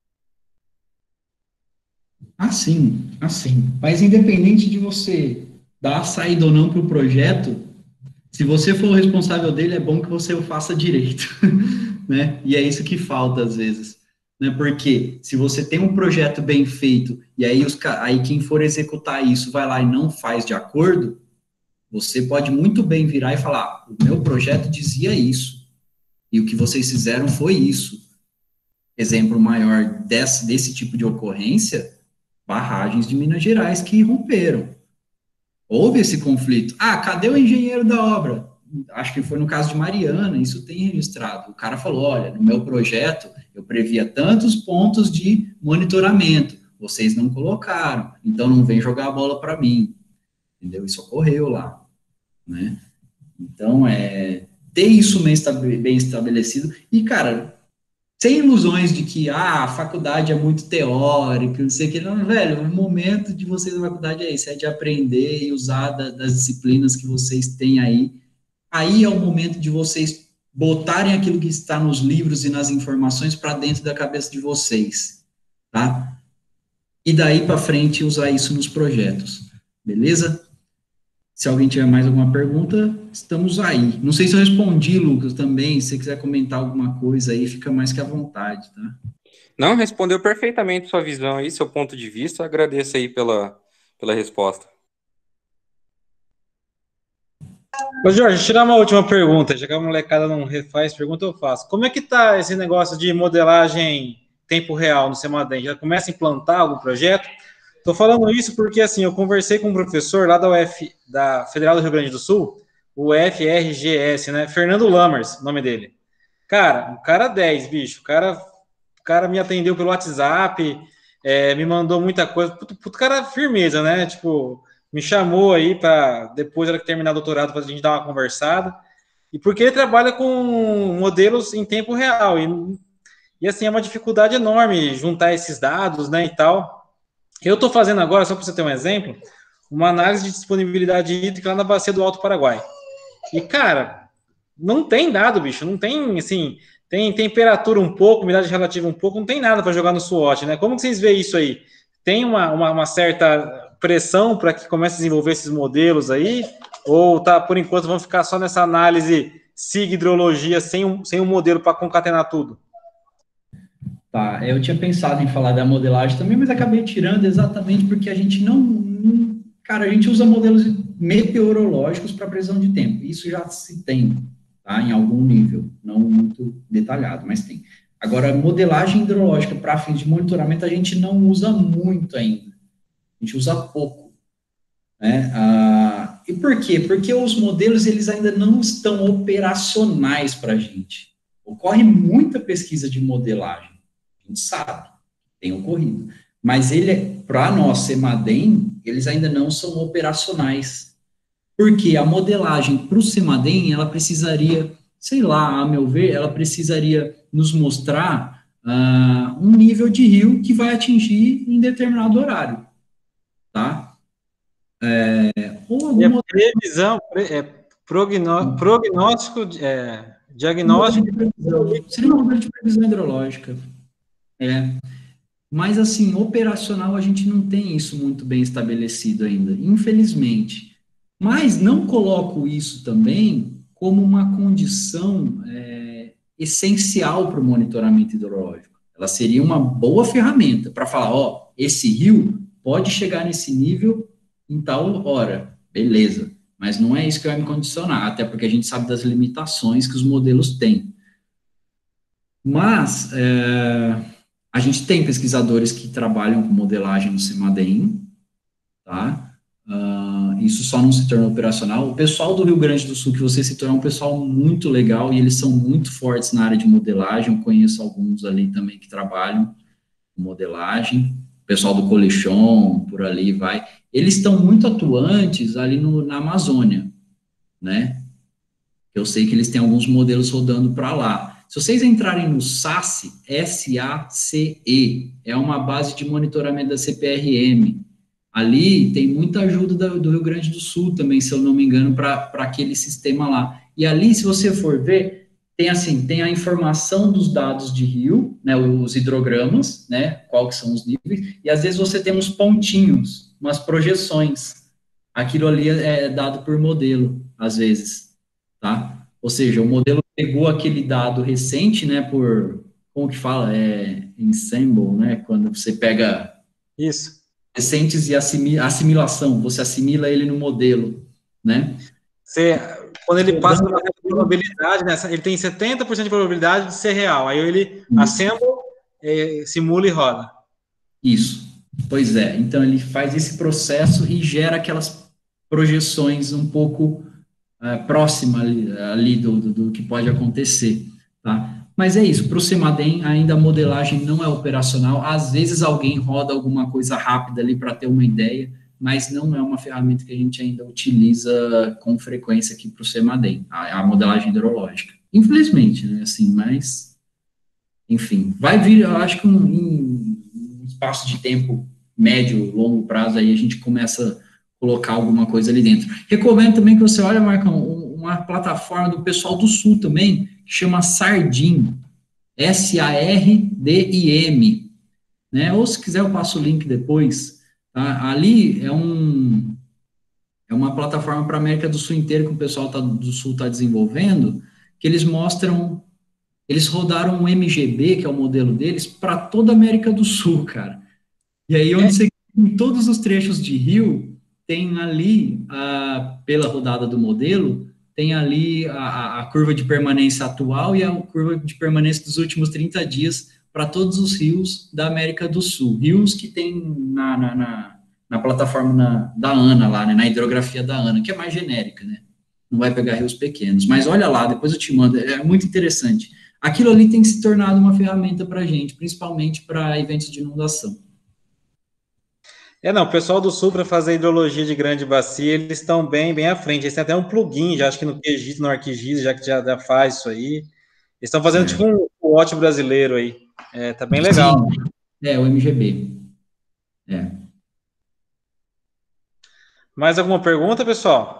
Assim, assim. Mas independente de você dar a saída ou não para o projeto, se você for o responsável dele, é bom que você o faça direito, né? E é isso que falta às vezes, né? Porque se você tem um projeto bem feito e aí, os, aí quem for executar isso vai lá e não faz de acordo, você pode muito bem virar e falar, o meu projeto dizia isso, e o que vocês fizeram foi isso. Exemplo maior desse, desse tipo de ocorrência, barragens de Minas Gerais que romperam. Houve esse conflito. Ah, cadê o engenheiro da obra? Acho que foi no caso de Mariana, isso tem registrado. O cara falou, olha, no meu projeto eu previa tantos pontos de monitoramento, vocês não colocaram, então não vem jogar a bola para mim. Entendeu? Isso ocorreu lá, né? Então, é, ter isso bem estabelecido e, cara, sem ilusões de que, ah, a faculdade é muito teórica, não sei o que, não, velho, o momento de vocês na faculdade é esse, é de aprender e usar da, das disciplinas que vocês têm aí. Aí é o momento de vocês botarem aquilo que está nos livros e nas informações para dentro da cabeça de vocês, tá? E daí para frente usar isso nos projetos, beleza? Se alguém tiver mais alguma pergunta, estamos aí. Não sei se eu respondi, Lucas, também. Se você quiser comentar alguma coisa aí, fica mais que à vontade, tá? Não, respondeu perfeitamente sua visão aí, seu ponto de vista. Agradeço aí pela, pela resposta. Ô, Jorge, tirar uma última pergunta. Já que a molecada não refaz pergunta, eu faço. Como é que tá esse negócio de modelagem tempo real no Semadem? Já começa a implantar algum projeto? Estou falando isso porque, assim, eu conversei com um professor lá da U F, da Federal do Rio Grande do Sul, o F R G S, né? Fernando Lammers, o nome dele. Cara, um cara dez, bicho. O cara, o cara me atendeu pelo WhatsApp, é, me mandou muita coisa. Puto, puto cara firmeza, né? Tipo, me chamou aí para, depois ela terminar o doutorado, para a gente dar uma conversada. E porque ele trabalha com modelos em tempo real. E, e assim, é uma dificuldade enorme juntar esses dados, né, e tal. Eu estou fazendo agora, só para você ter um exemplo, uma análise de disponibilidade hídrica lá na bacia do Alto Paraguai. E, cara, não tem dado, bicho, não tem, assim, tem temperatura um pouco, umidade relativa um pouco, não tem nada para jogar no SWOT, né? Como que vocês veem isso aí? Tem uma, uma, uma certa pressão para que comece a desenvolver esses modelos aí? Ou, tá, por enquanto, vamos ficar só nessa análise S I G hidrologia, sem um, sem um modelo para concatenar tudo? Tá, eu tinha pensado em falar da modelagem também, mas acabei tirando exatamente porque a gente não, não, Cara, a gente usa modelos meteorológicos para previsão de tempo. Isso já se tem, tá? Em algum nível, não muito detalhado, mas tem. Agora, modelagem hidrológica para fins de monitoramento a gente não usa muito ainda. A gente usa pouco, né? Ah, e por quê? Porque os modelos, eles ainda não estão operacionais para a gente. Ocorre muita pesquisa de modelagem, a gente sabe, tem ocorrido. Mas ele, para nós, CEMADEM, eles ainda não são operacionais. Porque a modelagem para o CEMADEM, ela precisaria, sei lá, a meu ver, ela precisaria nos mostrar uh, um nível de rio que vai atingir em determinado horário, tá? É, ou alguma... É previsão, é prognó, prognóstico, é, diagnóstico... Seria um modelo de previsão hidrológica, é... Mas, assim, operacional, a gente não tem isso muito bem estabelecido ainda, infelizmente. Mas não coloco isso também como uma condição é, essencial para o monitoramento hidrológico. Ela seria uma boa ferramenta para falar, ó, esse rio pode chegar nesse nível em tal hora, beleza. Mas não é isso que vai me condicionar, até porque a gente sabe das limitações que os modelos têm. Mas... É, a gente tem pesquisadores que trabalham com modelagem no CEMADEM, tá? Uh, isso só não se torna operacional. O pessoal do Rio Grande do Sul, que você citou, é um pessoal muito legal e eles são muito fortes na área de modelagem. Eu conheço alguns ali também que trabalham com modelagem. O pessoal do Colechon, por ali vai. Eles estão muito atuantes ali no, na Amazônia, né? Eu sei que eles têm alguns modelos rodando para lá. Se vocês entrarem no SACE, S A C E, é uma base de monitoramento da C P R M. Ali tem muita ajuda da, do Rio Grande do Sul também, se eu não me engano, para aquele sistema lá. E ali, se você for ver, tem assim, tem a informação dos dados de rio, né, os hidrogramas, né, qual que são os níveis, e às vezes você tem uns pontinhos, umas projeções. Aquilo ali é dado por modelo, às vezes, tá? Ou seja, o modelo pegou aquele dado recente, né, por, como que fala, é ensemble, né, quando você pega... Isso. Recentes e assimi, assimilação, você assimila ele no modelo, né? Você, quando ele passa pela probabilidade, né, ele tem setenta por cento de probabilidade de ser real, aí ele Isso. assemble, é, simula e roda. Isso, pois é, então ele faz esse processo e gera aquelas projeções um pouco... Uh, próxima ali, ali do, do, do que pode acontecer, tá? Mas é isso, para o CEMADEM ainda a modelagem não é operacional, às vezes alguém roda alguma coisa rápida ali para ter uma ideia, mas não é uma ferramenta que a gente ainda utiliza com frequência aqui para o CEMADEM, a, a modelagem hidrológica. Infelizmente, né, assim, mas, enfim, vai vir, eu acho que um, em um espaço de tempo médio, longo prazo, aí a gente começa colocar alguma coisa ali dentro. Recomendo também que você olhe, Marcão, uma plataforma do pessoal do Sul também, que chama Sardim, S A R D I M, né? Ou se quiser eu passo o link depois, tá? Ali é um é uma plataforma para a América do Sul inteira que o pessoal tá, do Sul está desenvolvendo, que eles mostram, eles rodaram um M G B, que é o modelo deles, para toda a América do Sul, cara. E aí, onde é. você, em todos os trechos de rio, tem ali, a, pela rodada do modelo, tem ali a, a curva de permanência atual e a curva de permanência dos últimos trinta dias para todos os rios da América do Sul. Rios que tem na, na, na, na plataforma na, da ANA lá, né, na hidrografia da ANA, que é mais genérica, né? Não vai pegar rios pequenos. Mas olha lá, depois eu te mando, é muito interessante. Aquilo ali tem se tornado uma ferramenta para a gente, principalmente para eventos de inundação. É, não, o pessoal do Sul, para fazer hidrologia de grande bacia, eles estão bem, bem à frente. Eles têm até um plugin, já acho que no Q G I S, no ArcGIS, já que já, já faz isso aí. Eles estão fazendo certo. Tipo um watch brasileiro aí. É, tá bem legal. Sim. É, o M G B. É. Mais alguma pergunta, pessoal?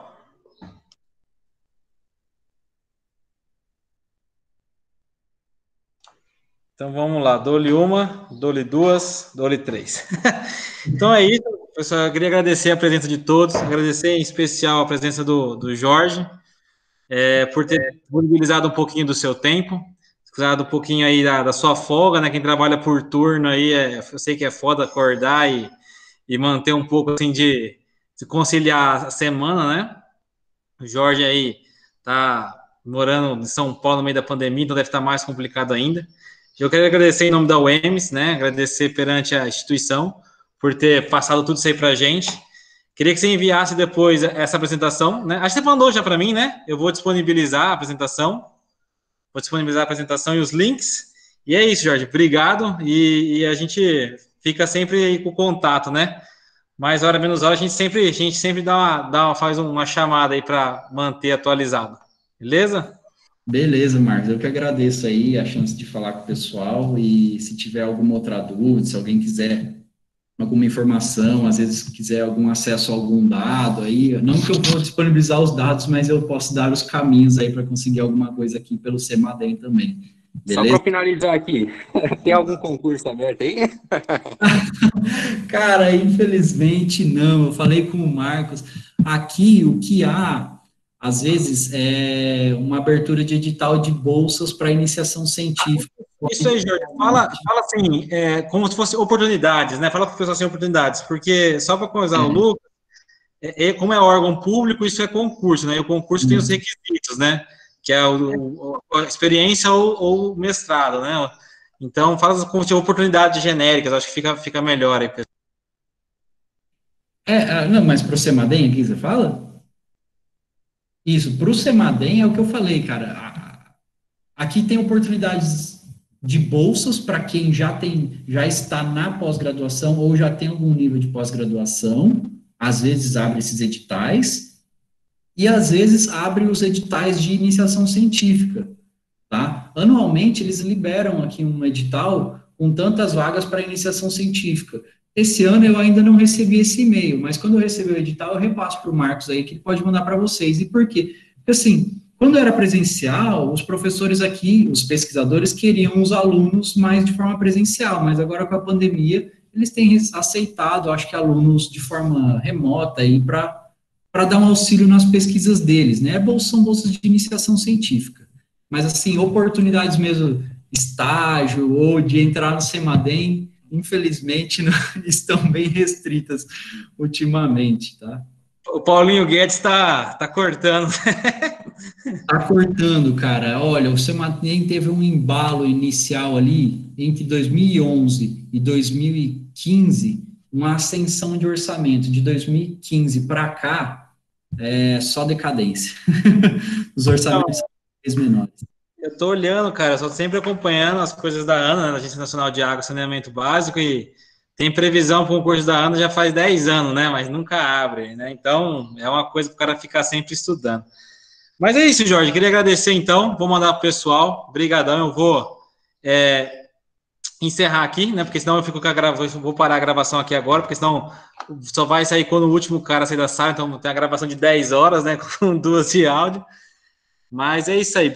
Então vamos lá, dou-lhe uma, dou-lhe duas, dou-lhe três. Então é isso, pessoal. Eu queria agradecer a presença de todos, agradecer em especial a presença do, do Jorge, é, por ter disponibilizado um pouquinho do seu tempo, disponibilizado um pouquinho aí da, da sua folga, né? Quem trabalha por turno aí, é, eu sei que é foda acordar e, e manter um pouco assim de, se conciliar a semana, né? O Jorge aí tá morando em São Paulo no meio da pandemia, então deve estar mais complicado ainda. Eu quero agradecer em nome da U E M S, né? Agradecer perante a instituição por ter passado tudo isso aí para a gente. Queria que você enviasse depois essa apresentação, né? Acho que você mandou já para mim, né? Eu vou disponibilizar a apresentação, vou disponibilizar a apresentação e os links. E é isso, Jorge. Obrigado. E, e a gente fica sempre aí com contato, né? Mais hora menos hora, a gente sempre, a gente sempre dá uma, dá uma, faz uma chamada aí para manter atualizado. Beleza? Beleza, Marcos. Eu que agradeço aí a chance de falar com o pessoal e se tiver alguma outra dúvida, se alguém quiser alguma informação, às vezes quiser algum acesso a algum dado aí, não que eu vou disponibilizar os dados, mas eu posso dar os caminhos aí para conseguir alguma coisa aqui pelo CEMADEM também. Beleza? Só para finalizar aqui, tem algum concurso aberto aí? Cara, infelizmente não. Eu falei com o Marcos. Aqui o que há, às vezes, é uma abertura de edital de bolsas para iniciação científica. Isso aí, Jorge. Fala, fala assim, é, como se fosse oportunidades, né? Fala para o pessoal assim, oportunidades, porque só para coisar o Lucas, é, é, como é órgão público, isso é concurso, né? E o concurso tem os requisitos, né? Que é o, o, a experiência ou, ou mestrado, né? Então, fala como se oportunidades genéricas, acho que fica, fica melhor aí, pessoal. É, não, mas para o CEMADEM aqui você fala? Isso, para o CEMADEM é o que eu falei, cara. Aqui tem oportunidades de bolsas para quem já tem, já está na pós-graduação ou já tem algum nível de pós-graduação, às vezes abre esses editais, e às vezes abre os editais de iniciação científica, tá? Anualmente eles liberam aqui um edital com tantas vagas para iniciação científica. Esse ano eu ainda não recebi esse e-mail, mas quando eu receber o edital eu repasso para o Marcos aí, que ele pode mandar para vocês. E por quê? Porque assim, quando era presencial, os professores aqui, os pesquisadores, queriam os alunos mais de forma presencial, mas agora com a pandemia, eles têm aceitado, acho que alunos de forma remota aí para para dar um auxílio nas pesquisas deles, né? São bolsas de iniciação científica. Mas, assim, oportunidades mesmo, estágio ou de entrar no CEMADEM, infelizmente, não, estão bem restritas ultimamente, tá? O Paulinho Guedes está tá cortando. Tá cortando, cara. Olha, o CEMADEM teve um embalo inicial ali entre dois mil e onze e dois mil e quinze, uma ascensão de orçamento. De dois mil e quinze para cá, é só decadência. Os orçamentos são menores. Eu estou olhando, cara, estou sempre acompanhando as coisas da ANA, da Agência Nacional de Água e Saneamento Básico, e tem previsão para o concurso da ANA já faz dez anos, né? Mas nunca abre, né? Então, é uma coisa para o cara ficar sempre estudando. Mas é isso, Jorge. Queria agradecer, então. Vou mandar para o pessoal. Obrigadão. Eu vou é, encerrar aqui, né? Porque senão eu fico com a gravação. Vou parar a gravação aqui agora, porque senão só vai sair quando o último cara sair da sala. Então, tem a gravação de dez horas, né? Com duas de áudio. Mas é isso aí.